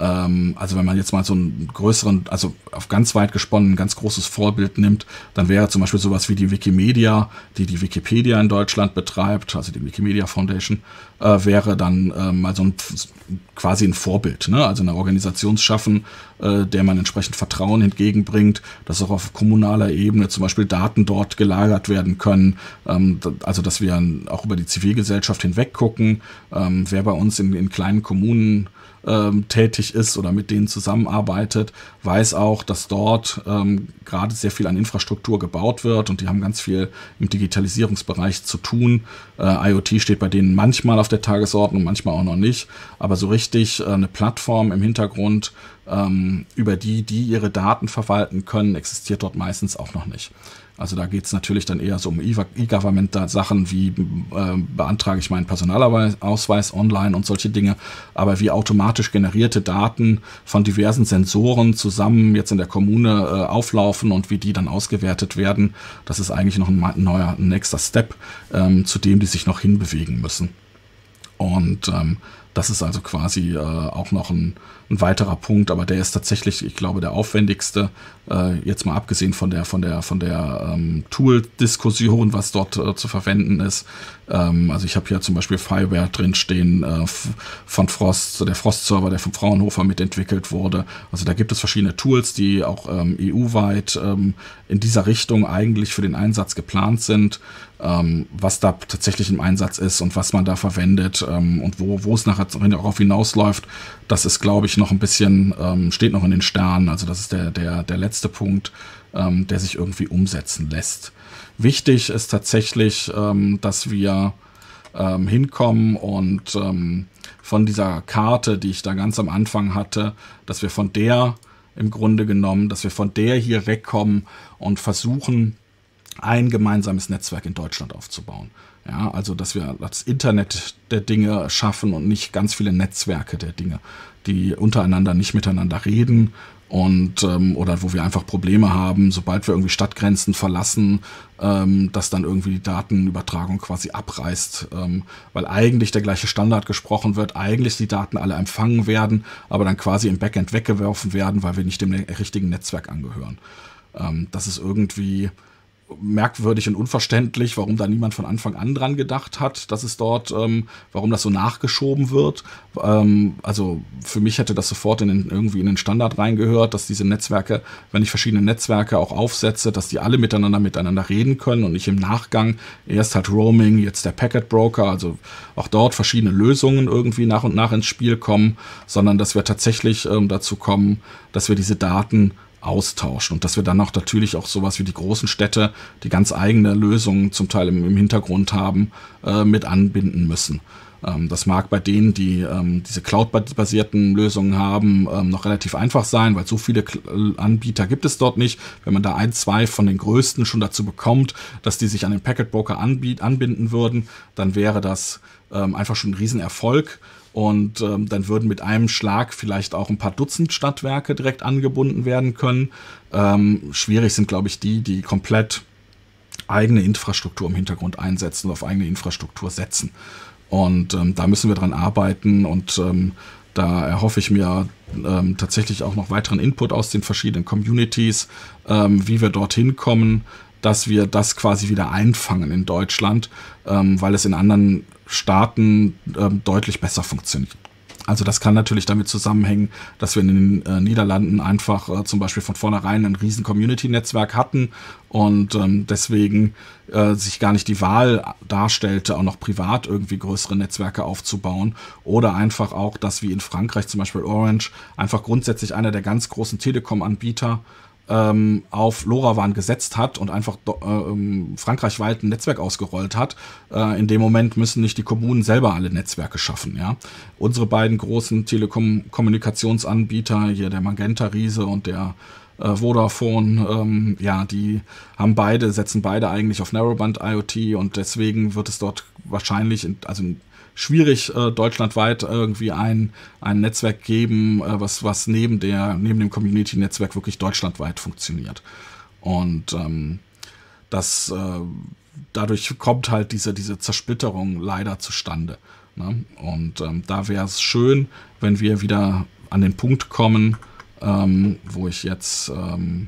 Also wenn man jetzt mal so einen größeren, also auf ganz weit gesponnen, ein ganz großes Vorbild nimmt, dann wäre zum Beispiel sowas wie die Wikimedia, die die Wikipedia in Deutschland betreibt, also die Wikimedia Foundation, äh, wäre dann äh, mal so ein, quasi ein Vorbild, ne? Also eine Organisation schaffen, äh, der man entsprechend Vertrauen entgegenbringt, dass auch auf kommunaler Ebene zum Beispiel Daten dort gelagert werden können, ähm, also dass wir auch über die Zivilgesellschaft hinweg gucken, ähm, wer bei uns in, in kleinen Kommunen Ähm, tätig ist oder mit denen zusammenarbeitet, weiß auch, dass dort ähm, gerade sehr viel an Infrastruktur gebaut wird und die haben ganz viel im Digitalisierungsbereich zu tun. Äh, IoT steht bei denen manchmal auf der Tagesordnung, manchmal auch noch nicht, aber so richtig äh, eine Plattform im Hintergrund, ähm, über die die ihre Daten verwalten können, existiert dort meistens auch noch nicht. Also da geht es natürlich dann eher so um E-Government-Sachen wie äh, beantrage ich meinen Personalausweis online und solche Dinge, aber wie automatisch generierte Daten von diversen Sensoren zusammen jetzt in der Kommune äh, auflaufen und wie die dann ausgewertet werden, das ist eigentlich noch ein neuer, ein nächster Step, ähm, zu dem die sich noch hinbewegen müssen. Und ähm, das ist also quasi äh, auch noch ein, ein weiterer Punkt, aber der ist tatsächlich, ich glaube, der aufwendigste, äh, jetzt mal abgesehen von der von der von der ähm, Tool-Diskussion, was dort äh, zu verwenden ist. Ähm, also ich habe hier zum Beispiel Fireware drinstehen äh, von Frost, der Frost-Server, der vom Fraunhofer mitentwickelt wurde. Also da gibt es verschiedene Tools, die auch ähm, E U-weit ähm, in dieser Richtung eigentlich für den Einsatz geplant sind. Ähm, was da tatsächlich im Einsatz ist und was man da verwendet ähm, und wo, wo es nachher darauf hinausläuft, das ist, glaube ich, noch ein bisschen, ähm, steht noch in den Sternen. Also das ist der, der, der letzte Punkt, ähm, der sich irgendwie umsetzen lässt. Wichtig ist tatsächlich, ähm, dass wir ähm, hinkommen und ähm, von dieser Karte, die ich da ganz am Anfang hatte, dass wir von der im Grunde genommen, dass wir von der hier wegkommen und versuchen, ein gemeinsames Netzwerk in Deutschland aufzubauen. Ja, also dass wir das Internet der Dinge schaffen und nicht ganz viele Netzwerke der Dinge, die untereinander nicht miteinander reden und ähm, oder wo wir einfach Probleme haben, sobald wir irgendwie Stadtgrenzen verlassen, ähm, dass dann irgendwie die Datenübertragung quasi abreißt, ähm, weil eigentlich der gleiche Standard gesprochen wird, eigentlich die Daten alle empfangen werden, aber dann quasi im Backend weggeworfen werden, weil wir nicht dem richtigen Netzwerk angehören. Ähm, das ist irgendwie merkwürdig und unverständlich, warum da niemand von Anfang an dran gedacht hat, dass es dort, ähm, warum das so nachgeschoben wird. Ähm, also für mich hätte das sofort in den, irgendwie in den Standard reingehört, dass diese Netzwerke, wenn ich verschiedene Netzwerke auch aufsetze, dass die alle miteinander miteinander reden können und nicht im Nachgang erst halt Roaming, jetzt der Packet Broker, also auch dort verschiedene Lösungen irgendwie nach und nach ins Spiel kommen, sondern dass wir tatsächlich ähm, dazu kommen, dass wir diese Daten austauschen und dass wir dann auch natürlich auch sowas wie die großen Städte, die ganz eigene Lösungen zum Teil im, im Hintergrund haben, äh, mit anbinden müssen. Ähm, das mag bei denen, die ähm, diese Cloud-basierten Lösungen haben, ähm, noch relativ einfach sein, weil so viele K- Anbieter gibt es dort nicht. Wenn man da ein, zwei von den größten schon dazu bekommt, dass die sich an den Packet Broker anbiet, anbinden würden, dann wäre das ähm, einfach schon ein Riesenerfolg. und ähm, dann würden mit einem Schlag vielleicht auch ein paar Dutzend Stadtwerke direkt angebunden werden können. Ähm, schwierig sind, glaube ich, die, die komplett eigene Infrastruktur im Hintergrund einsetzen und auf eigene Infrastruktur setzen. Und ähm, da müssen wir dran arbeiten und ähm, da erhoffe ich mir ähm, tatsächlich auch noch weiteren Input aus den verschiedenen Communities, ähm, wie wir dorthin kommen, dass wir das quasi wieder einfangen in Deutschland, ähm, weil es in anderen Staaten ähm, deutlich besser funktioniert. Also das kann natürlich damit zusammenhängen, dass wir in den äh, Niederlanden einfach äh, zum Beispiel von vornherein ein riesen Community-Netzwerk hatten und ähm, deswegen äh, sich gar nicht die Wahl darstellte, auch noch privat irgendwie größere Netzwerke aufzubauen, oder einfach auch, dass wie in Frankreich zum Beispiel Orange einfach grundsätzlich einer der ganz großen Telekom-Anbieter ähm, auf LoRaWAN gesetzt hat und einfach äh, frankreichweit ein Netzwerk ausgerollt hat. Äh, in dem Moment müssen nicht die Kommunen selber alle Netzwerke schaffen. Ja? Unsere beiden großen Telekom-Kommunikationsanbieter, hier der Magenta-Riese und der äh, Vodafone, ähm, ja, die haben beide, setzen beide eigentlich auf Narrowband IoT und deswegen wird es dort wahrscheinlich, in, also schwierig, äh, deutschlandweit irgendwie ein, ein Netzwerk geben, äh, was, was neben, der, neben dem Community-Netzwerk wirklich deutschlandweit funktioniert. Und ähm, das, äh, dadurch kommt halt diese, diese Zersplitterung leider zustande. Ne? Und ähm, da wäre es schön, wenn wir wieder an den Punkt kommen, ähm, wo ich jetzt ähm,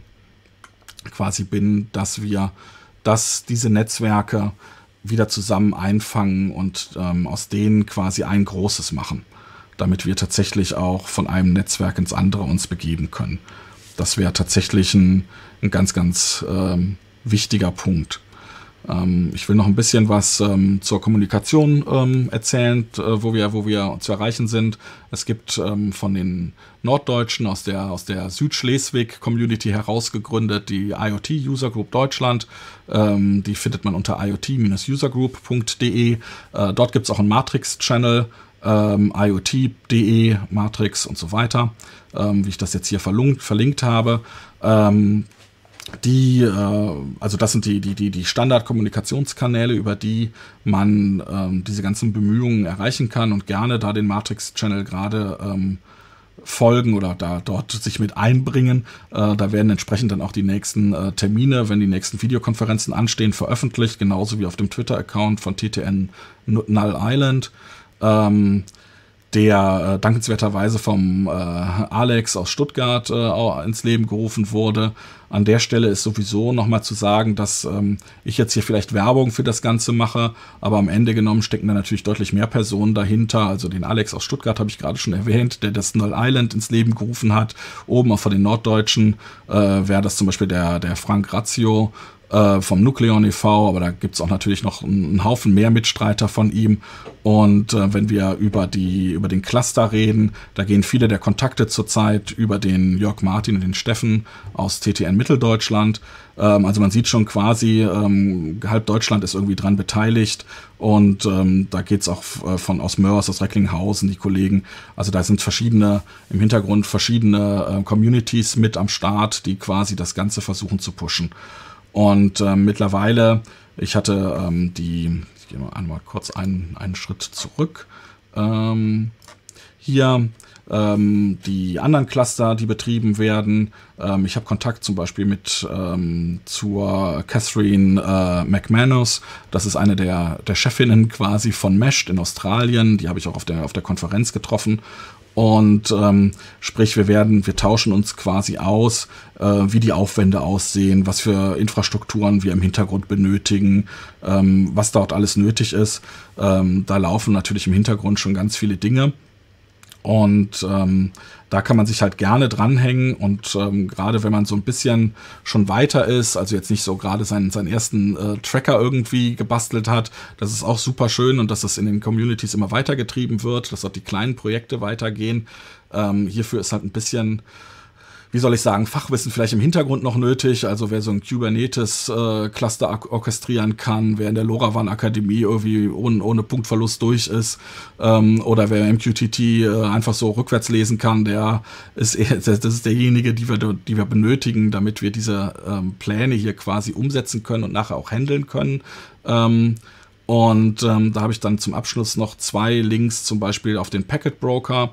quasi bin, dass wir, dass diese Netzwerke wieder zusammen einfangen und ähm, aus denen quasi ein großes machen, damit wir tatsächlich auch von einem Netzwerk ins andere uns begeben können. Das wäre tatsächlich ein, ein ganz, ganz ähm, wichtiger Punkt. Ähm, ich will noch ein bisschen was ähm, zur Kommunikation ähm, erzählen, äh, wo wir, wo wir zu erreichen sind. Es gibt ähm, von den Norddeutschen aus der, aus der Südschleswig-Community heraus gegründet die IoT User Group Deutschland. Ähm, die findet man unter I O T User Group punkt de. Äh, dort gibt es auch einen Matrix-Channel, ähm, I O T punkt de, Matrix und so weiter, ähm, wie ich das jetzt hier verlinkt, verlinkt habe. Ähm, Die, äh, also das sind die, die, die, die Standardkommunikationskanäle, über die man ähm, diese ganzen Bemühungen erreichen kann und gerne da den Matrix-Channel gerade ähm, folgen oder da dort sich mit einbringen. Äh, da werden entsprechend dann auch die nächsten äh, Termine, wenn die nächsten Videokonferenzen anstehen, veröffentlicht, genauso wie auf dem Twitter-Account von T T N Null Island. Ähm, der äh, dankenswerterweise vom äh, Alex aus Stuttgart äh, ins Leben gerufen wurde. An der Stelle ist sowieso nochmal zu sagen, dass ähm, ich jetzt hier vielleicht Werbung für das Ganze mache, aber am Ende genommen stecken da natürlich deutlich mehr Personen dahinter. Also den Alex aus Stuttgart habe ich gerade schon erwähnt, der das Null Island ins Leben gerufen hat. Oben auch von den Norddeutschen äh, wäre das zum Beispiel der, der Frank Razio vom Nucleon e V, aber da gibt es auch natürlich noch einen Haufen mehr Mitstreiter von ihm. Und äh, wenn wir über, die, über den Cluster reden, da gehen viele der Kontakte zurzeit über den Jörg Martin und den Steffen aus T T N Mitteldeutschland. Ähm, also man sieht schon quasi, ähm, halb Deutschland ist irgendwie dran beteiligt. Und ähm, da geht es auch äh, von aus Mörs, aus Recklinghausen, die Kollegen. Also da sind verschiedene, im Hintergrund verschiedene äh, Communities mit am Start, die quasi das Ganze versuchen zu pushen. Und äh, mittlerweile, ich hatte ähm, die, ich gehe mal einmal kurz einen, einen Schritt zurück, ähm, hier ähm, die anderen Cluster, die betrieben werden. Ähm, ich habe Kontakt zum Beispiel mit ähm, zur Catherine äh, McManus. Das ist eine der, der Chefinnen quasi von Meshed in Australien. Die habe ich auch auf der, auf der Konferenz getroffen. Und ähm, sprich, wir werden, wir tauschen uns quasi aus, äh, wie die Aufwände aussehen, was für Infrastrukturen wir im Hintergrund benötigen, ähm, was dort alles nötig ist. Ähm, da laufen natürlich im Hintergrund schon ganz viele Dinge. Und ähm, da kann man sich halt gerne dranhängen und ähm, gerade wenn man so ein bisschen schon weiter ist, also jetzt nicht so gerade seinen, seinen ersten äh, Tracker irgendwie gebastelt hat, das ist auch super schön und dass das in den Communities immer weitergetrieben wird, dass dort die kleinen Projekte weitergehen. Ähm, hierfür ist halt ein bisschen, wie soll ich sagen, Fachwissen vielleicht im Hintergrund noch nötig. Also wer so ein Kubernetes-Cluster äh, orchestrieren kann, wer in der LoRaWAN-Akademie irgendwie ohne, ohne Punktverlust durch ist, ähm, oder wer M Q T T äh, einfach so rückwärts lesen kann, der ist eher, das ist derjenige, die wir, die wir benötigen, damit wir diese ähm, Pläne hier quasi umsetzen können und nachher auch handeln können. Ähm, Und ähm, da habe ich dann zum Abschluss noch zwei Links, zum Beispiel auf den Packet Broker.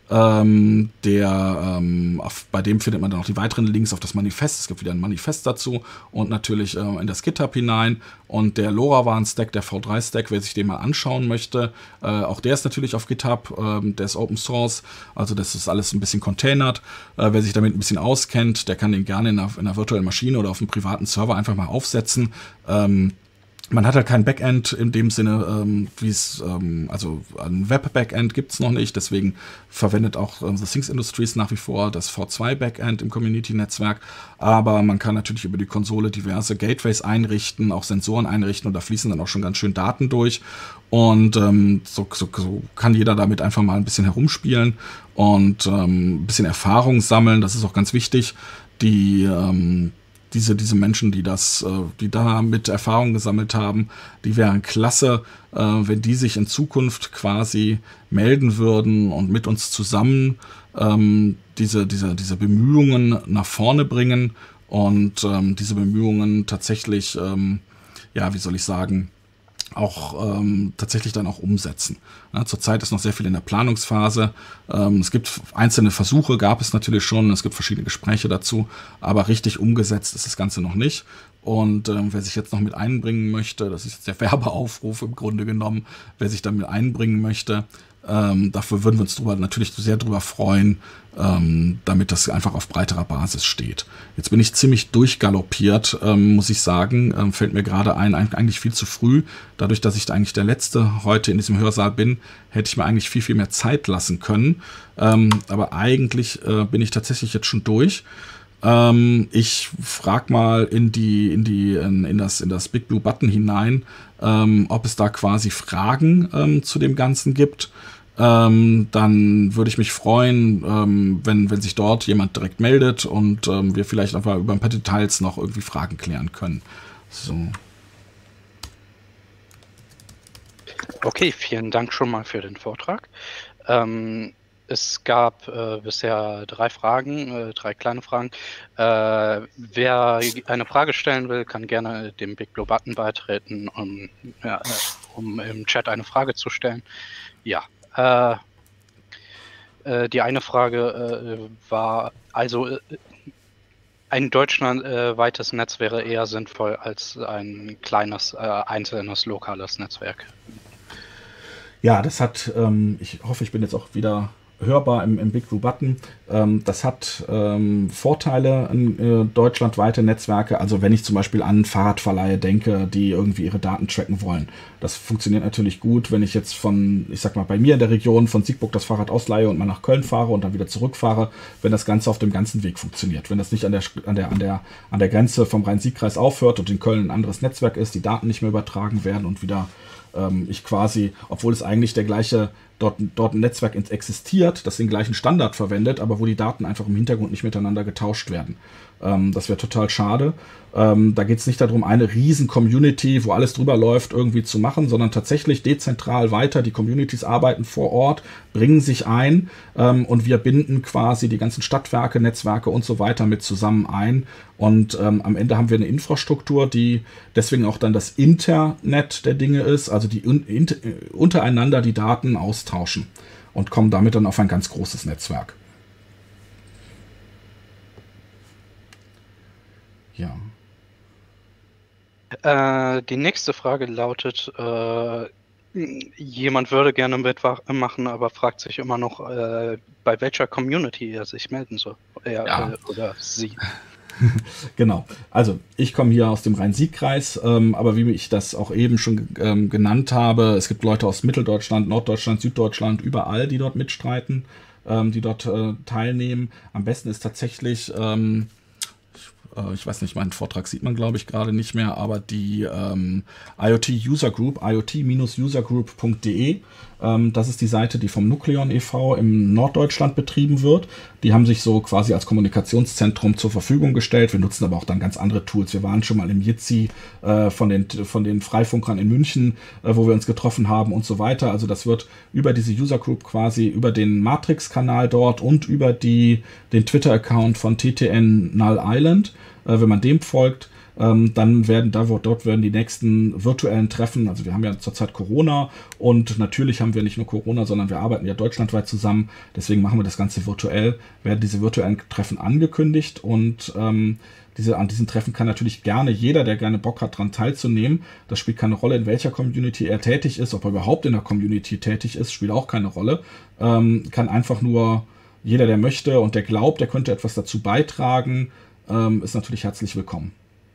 Ähm, der, ähm, auf, bei dem findet man dann auch die weiteren Links auf das Manifest. Es gibt wieder ein Manifest dazu und natürlich äh, in das GitHub hinein. Und der LoRaWAN-Stack, der V drei Stack, wer sich den mal anschauen möchte, äh, auch der ist natürlich auf GitHub. Ähm, der ist Open Source, also das ist alles ein bisschen containert. Äh, wer sich damit ein bisschen auskennt, der kann den gerne in einer, in einer virtuellen Maschine oder auf einem privaten Server einfach mal aufsetzen. Ähm, Man hat halt kein Backend in dem Sinne, ähm, wie es, ähm, also ein Web-Backend gibt's noch nicht, deswegen verwendet auch ähm, The Things Industries nach wie vor das V zwei Backend im Community-Netzwerk, aber man kann natürlich über die Konsole diverse Gateways einrichten, auch Sensoren einrichten und da fließen dann auch schon ganz schön Daten durch und ähm, so, so, so kann jeder damit einfach mal ein bisschen herumspielen und ähm, ein bisschen Erfahrung sammeln, das ist auch ganz wichtig, die ähm, Diese, diese Menschen, die das, die da mit Erfahrung gesammelt haben, die wären klasse, wenn die sich in Zukunft quasi melden würden und mit uns zusammen ähm, diese, diese, diese Bemühungen nach vorne bringen und ähm, diese Bemühungen tatsächlich, ähm, ja, wie soll ich sagen, auch ähm, tatsächlich dann auch umsetzen. Ja, zurzeit ist noch sehr viel in der Planungsphase. Ähm, es gibt einzelne Versuche, gab es natürlich schon, es gibt verschiedene Gespräche dazu, aber richtig umgesetzt ist das Ganze noch nicht. Und ähm, wer sich jetzt noch mit einbringen möchte, das ist jetzt der Werbeaufruf im Grunde genommen, wer sich damit einbringen möchte, ähm, dafür würden wir uns drüber, natürlich sehr drüber freuen, ähm, damit das einfach auf breiterer Basis steht. Jetzt bin ich ziemlich durchgaloppiert, ähm, muss ich sagen, ähm, fällt mir gerade ein, eigentlich viel zu früh. Dadurch, dass ich da eigentlich der Letzte heute in diesem Hörsaal bin, hätte ich mir eigentlich viel, viel mehr Zeit lassen können. Ähm, aber eigentlich äh, bin ich tatsächlich jetzt schon durch. Ähm, ich frage mal in die, in die, in, in das, in das Big Blue Button hinein, ähm, ob es da quasi Fragen ähm, zu dem Ganzen gibt. Ähm, dann würde ich mich freuen, ähm, wenn, wenn sich dort jemand direkt meldet und ähm, wir vielleicht einfach über ein paar Details noch irgendwie Fragen klären können. So. Okay, vielen Dank schon mal für den Vortrag. Ähm, Es gab äh, bisher drei Fragen, äh, drei kleine Fragen. Äh, wer eine Frage stellen will, kann gerne dem Big Blue Button beitreten, um, ja, äh, um im Chat eine Frage zu stellen. Ja, äh, äh, die eine Frage äh, war, also äh, ein deutschlandweites Netz wäre eher sinnvoll als ein kleines, äh, einzelnes, lokales Netzwerk. Ja, das hat, ähm, ich hoffe, ich bin jetzt auch wieder hörbar im, im Big Blue Button. Ähm, das hat ähm, Vorteile in äh, deutschlandweite Netzwerke. Also wenn ich zum Beispiel an Fahrradverleihe denke, die irgendwie ihre Daten tracken wollen. Das funktioniert natürlich gut, wenn ich jetzt von, ich sag mal, bei mir in der Region von Siegburg das Fahrrad ausleihe und mal nach Köln fahre und dann wieder zurückfahre, wenn das Ganze auf dem ganzen Weg funktioniert. Wenn das nicht an der, an der, an der, an der Grenze vom Rhein-Sieg-Kreis aufhört und in Köln ein anderes Netzwerk ist, die Daten nicht mehr übertragen werden und wieder ähm, ich quasi, obwohl es eigentlich der gleiche Dort, dort ein Netzwerk existiert, das den gleichen Standard verwendet, aber wo die Daten einfach im Hintergrund nicht miteinander getauscht werden. Ähm, das wäre total schade. Ähm, da geht es nicht darum, eine riesen Community, wo alles drüber läuft, irgendwie zu machen, sondern tatsächlich dezentral weiter. Die Communities arbeiten vor Ort, bringen sich ein ähm, und wir binden quasi die ganzen Stadtwerke, Netzwerke und so weiter mit zusammen ein. Und ähm, am Ende haben wir eine Infrastruktur, die deswegen auch dann das Internet der Dinge ist, also die un inter untereinander die Daten austauschen und kommen damit dann auf ein ganz großes Netzwerk. Ja. Äh, die nächste Frage lautet, äh, jemand würde gerne mitmachen, aber fragt sich immer noch, äh, bei welcher Community er sich melden soll. Er Ja. äh, oder sie. Genau. Also ich komme hier aus dem Rhein-Sieg-Kreis, ähm, aber wie ich das auch eben schon ähm, genannt habe, es gibt Leute aus Mitteldeutschland, Norddeutschland, Süddeutschland, überall, die dort mitstreiten, ähm, die dort äh, teilnehmen. Am besten ist tatsächlich, ähm, ich, äh, ich weiß nicht, meinen Vortrag sieht man glaube ich gerade nicht mehr, aber die ähm, IoT User Group, I O T User Group punkt de. Ähm, das ist die Seite, die vom Nucleon e V im Norddeutschland betrieben wird. Die haben sich so quasi als Kommunikationszentrum zur Verfügung gestellt. Wir nutzen aber auch dann ganz andere Tools. Wir waren schon mal im Jitsi äh, von, den, von den Freifunkern in München, äh, wo wir uns getroffen haben und so weiter. Also das wird über diese User Group quasi, über den Matrix-Kanal dort und über die, den Twitter-Account von T T N Null Island, äh, wenn man dem folgt, ähm, dann werden da, dort werden die nächsten virtuellen Treffen, also wir haben ja zurzeit Corona und natürlich haben wir nicht nur Corona, sondern wir arbeiten ja deutschlandweit zusammen, deswegen machen wir das Ganze virtuell, werden diese virtuellen Treffen angekündigt und ähm, Diese, an diesen Treffen kann natürlich gerne jeder, der gerne Bock hat, daran teilzunehmen. Das spielt keine Rolle, in welcher Community er tätig ist, ob er überhaupt in der Community tätig ist, spielt auch keine Rolle. Ähm, kann einfach nur jeder, der möchte und der glaubt, der könnte etwas dazu beitragen, ähm, ist natürlich herzlich willkommen.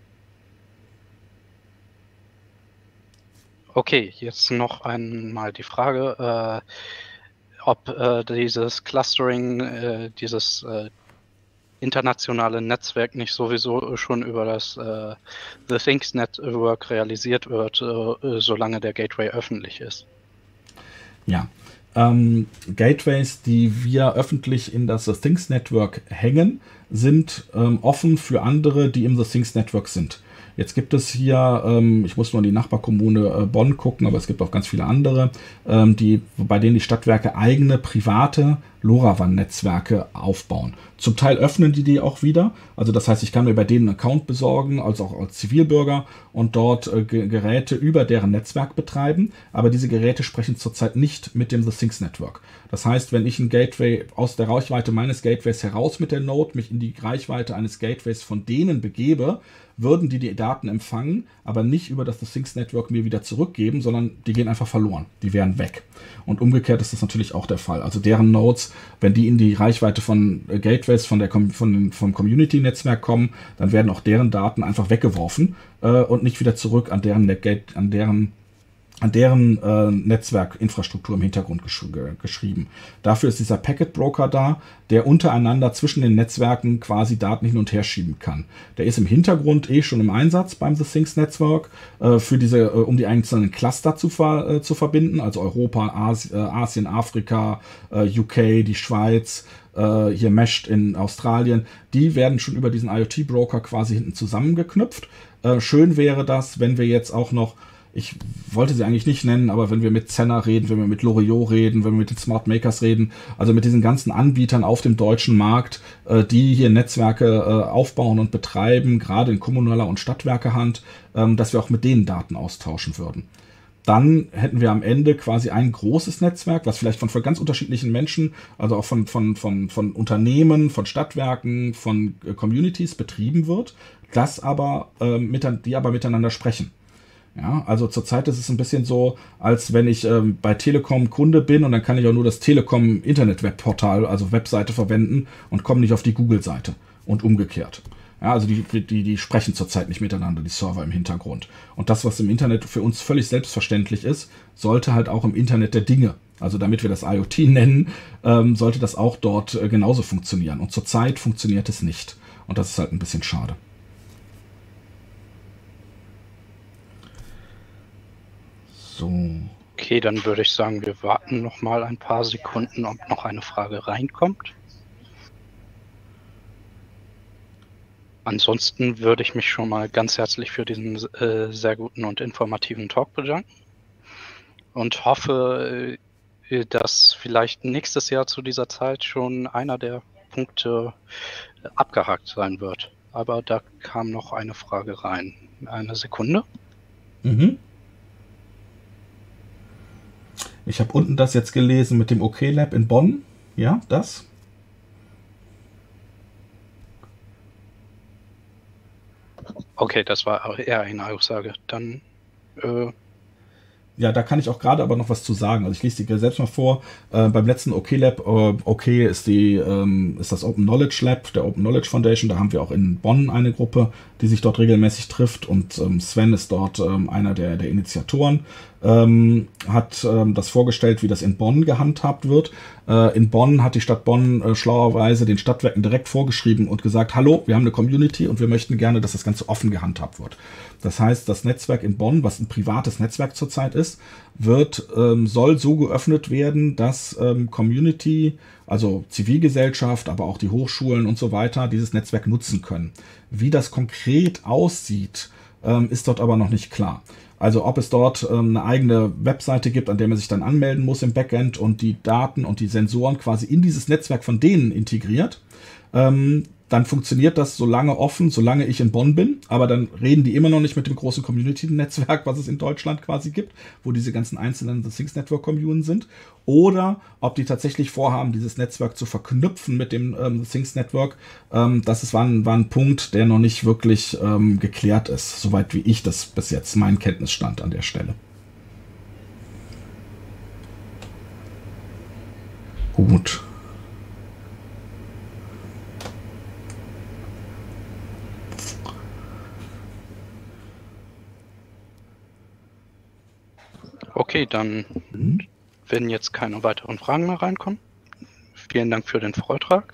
Okay, jetzt noch einmal die Frage, äh, ob äh, dieses Clustering, äh, dieses äh, internationale Netzwerk nicht sowieso schon über das äh, The Things Network realisiert wird, äh, solange der Gateway öffentlich ist. Ja, ähm, Gateways, die wir öffentlich in das The Things Network hängen, sind ähm, offen für andere, die im The Things Network sind. Jetzt gibt es hier, ähm, ich muss nur in die Nachbarkommune äh, Bonn gucken, aber es gibt auch ganz viele andere, ähm, die, bei denen die Stadtwerke eigene private LoRaWAN-Netzwerke aufbauen. Zum Teil öffnen die die auch wieder. Also das heißt, ich kann mir bei denen einen Account besorgen, also auch als Zivilbürger und dort äh, Geräte über deren Netzwerk betreiben. Aber diese Geräte sprechen zurzeit nicht mit dem The Things Network. Das heißt, wenn ich ein Gateway aus der Reichweite meines Gateways heraus mit der Node mich in die Reichweite eines Gateways von denen begebe, würden die die Daten empfangen, aber nicht über das The Things Network mir wieder zurückgeben, sondern die gehen einfach verloren. Die wären weg. Und umgekehrt ist das natürlich auch der Fall. Also deren Nodes, wenn die in die Reichweite von Gateways von der, von, vom Community-Netzwerk kommen, dann werden auch deren Daten einfach weggeworfen äh, und nicht wieder zurück an deren, an deren an deren äh, Netzwerkinfrastruktur im Hintergrund gesch geschrieben. Dafür ist dieser Packet Broker da, der untereinander zwischen den Netzwerken quasi Daten hin und her schieben kann. Der ist im Hintergrund eh schon im Einsatz beim The Things Network, äh, für diese, äh, um die einzelnen Cluster zu, ver äh, zu verbinden, also Europa, Asi äh, Asien, Afrika, äh, U K, die Schweiz, äh, hier Meshed in Australien, die werden schon über diesen IoT-Broker quasi hinten zusammengeknüpft. Äh, schön wäre das, wenn wir jetzt auch noch, ich wollte sie eigentlich nicht nennen, aber wenn wir mit Zenner reden, wenn wir mit Loriot reden, wenn wir mit den Smart Makers reden, also mit diesen ganzen Anbietern auf dem deutschen Markt, äh, die hier Netzwerke äh, aufbauen und betreiben, gerade in kommunaler und Stadtwerkehand, ähm, dass wir auch mit denen Daten austauschen würden. Dann hätten wir am Ende quasi ein großes Netzwerk, was vielleicht von, von ganz unterschiedlichen Menschen, also auch von, von, von, von Unternehmen, von Stadtwerken, von äh, Communities betrieben wird, das aber, äh, mit, die aber miteinander sprechen. Ja, also zurzeit ist es ein bisschen so, als wenn ich ähm, bei Telekom Kunde bin und dann kann ich auch nur das Telekom Internet-Webportal, also Webseite verwenden und komme nicht auf die Google-Seite und umgekehrt. Ja, also die, die, die sprechen zurzeit nicht miteinander, die Server im Hintergrund. Und das, was im Internet für uns völlig selbstverständlich ist, sollte halt auch im Internet der Dinge, also damit wir das IoT nennen, ähm, sollte das auch dort äh, genauso funktionieren. Und zurzeit funktioniert es nicht. Und das ist halt ein bisschen schade. So. Okay, dann würde ich sagen, wir warten noch mal ein paar Sekunden, ob noch eine Frage reinkommt. Ansonsten würde ich mich schon mal ganz herzlich für diesen äh, sehr guten und informativen Talk bedanken und hoffe, äh, dass vielleicht nächstes Jahr zu dieser Zeit schon einer der Punkte äh, abgehakt sein wird. Aber da kam noch eine Frage rein. Eine Sekunde. Mhm. Ich habe unten das jetzt gelesen mit dem OK-Lab in Bonn. Ja, das? Okay, das war eher eine Aussage. Dann, äh ja, da kann ich auch gerade aber noch was zu sagen. Also ich lese dir selbst mal vor. Äh, beim letzten OK-Lab, äh, OK ist, die, ähm, ist das Open Knowledge Lab der Open Knowledge Foundation. Da haben wir auch in Bonn eine Gruppe, die sich dort regelmäßig trifft. Und ähm, Sven ist dort ähm, einer der, der Initiatoren. Ähm, hat ähm, das vorgestellt, wie das in Bonn gehandhabt wird. Äh, in Bonn hat die Stadt Bonn äh, schlauerweise den Stadtwerken direkt vorgeschrieben und gesagt, hallo, wir haben eine Community und wir möchten gerne, dass das Ganze offen gehandhabt wird. Das heißt, das Netzwerk in Bonn, was ein privates Netzwerk zurzeit ist, wird, ähm, soll so geöffnet werden, dass ähm, Community, also Zivilgesellschaft, aber auch die Hochschulen und so weiter, dieses Netzwerk nutzen können. Wie das konkret aussieht, ähm, ist dort aber noch nicht klar. Also ob es dort ähm, eine eigene Webseite gibt, an der man sich dann anmelden muss im Backend und die Daten und die Sensoren quasi in dieses Netzwerk von denen integriert. Ähm, dann funktioniert das so lange offen, solange ich in Bonn bin, aber dann reden die immer noch nicht mit dem großen Community-Netzwerk, was es in Deutschland quasi gibt, wo diese ganzen einzelnen Things Network Kommunen sind, oder ob die tatsächlich vorhaben, dieses Netzwerk zu verknüpfen mit dem ähm, Things Network. Ähm, das ist, war, ein, war ein Punkt, der noch nicht wirklich ähm, geklärt ist, soweit wie ich das bis jetzt, mein Kenntnisstand an der Stelle. Gut. Okay, dann, mhm. wenn jetzt keine weiteren Fragen mehr reinkommen, vielen Dank für den Vortrag.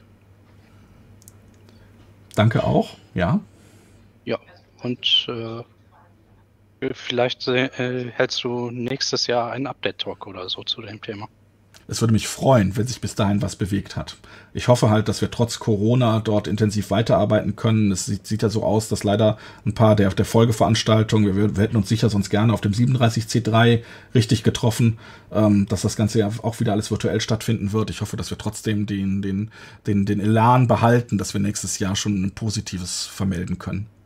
Danke auch, ja. Ja, und äh, vielleicht äh, hältst du nächstes Jahr einen Update-Talk oder so zu dem Thema. Es würde mich freuen, wenn sich bis dahin was bewegt hat. Ich hoffe halt, dass wir trotz Corona dort intensiv weiterarbeiten können. Es sieht, sieht ja so aus, dass leider ein paar der, der Folgeveranstaltungen, wir, wir hätten uns sicher sonst gerne auf dem siebenunddreißig C drei richtig getroffen, ähm, dass das Ganze ja auch wieder alles virtuell stattfinden wird. Ich hoffe, dass wir trotzdem den, den, den, den Elan behalten, dass wir nächstes Jahr schon ein Positives vermelden können.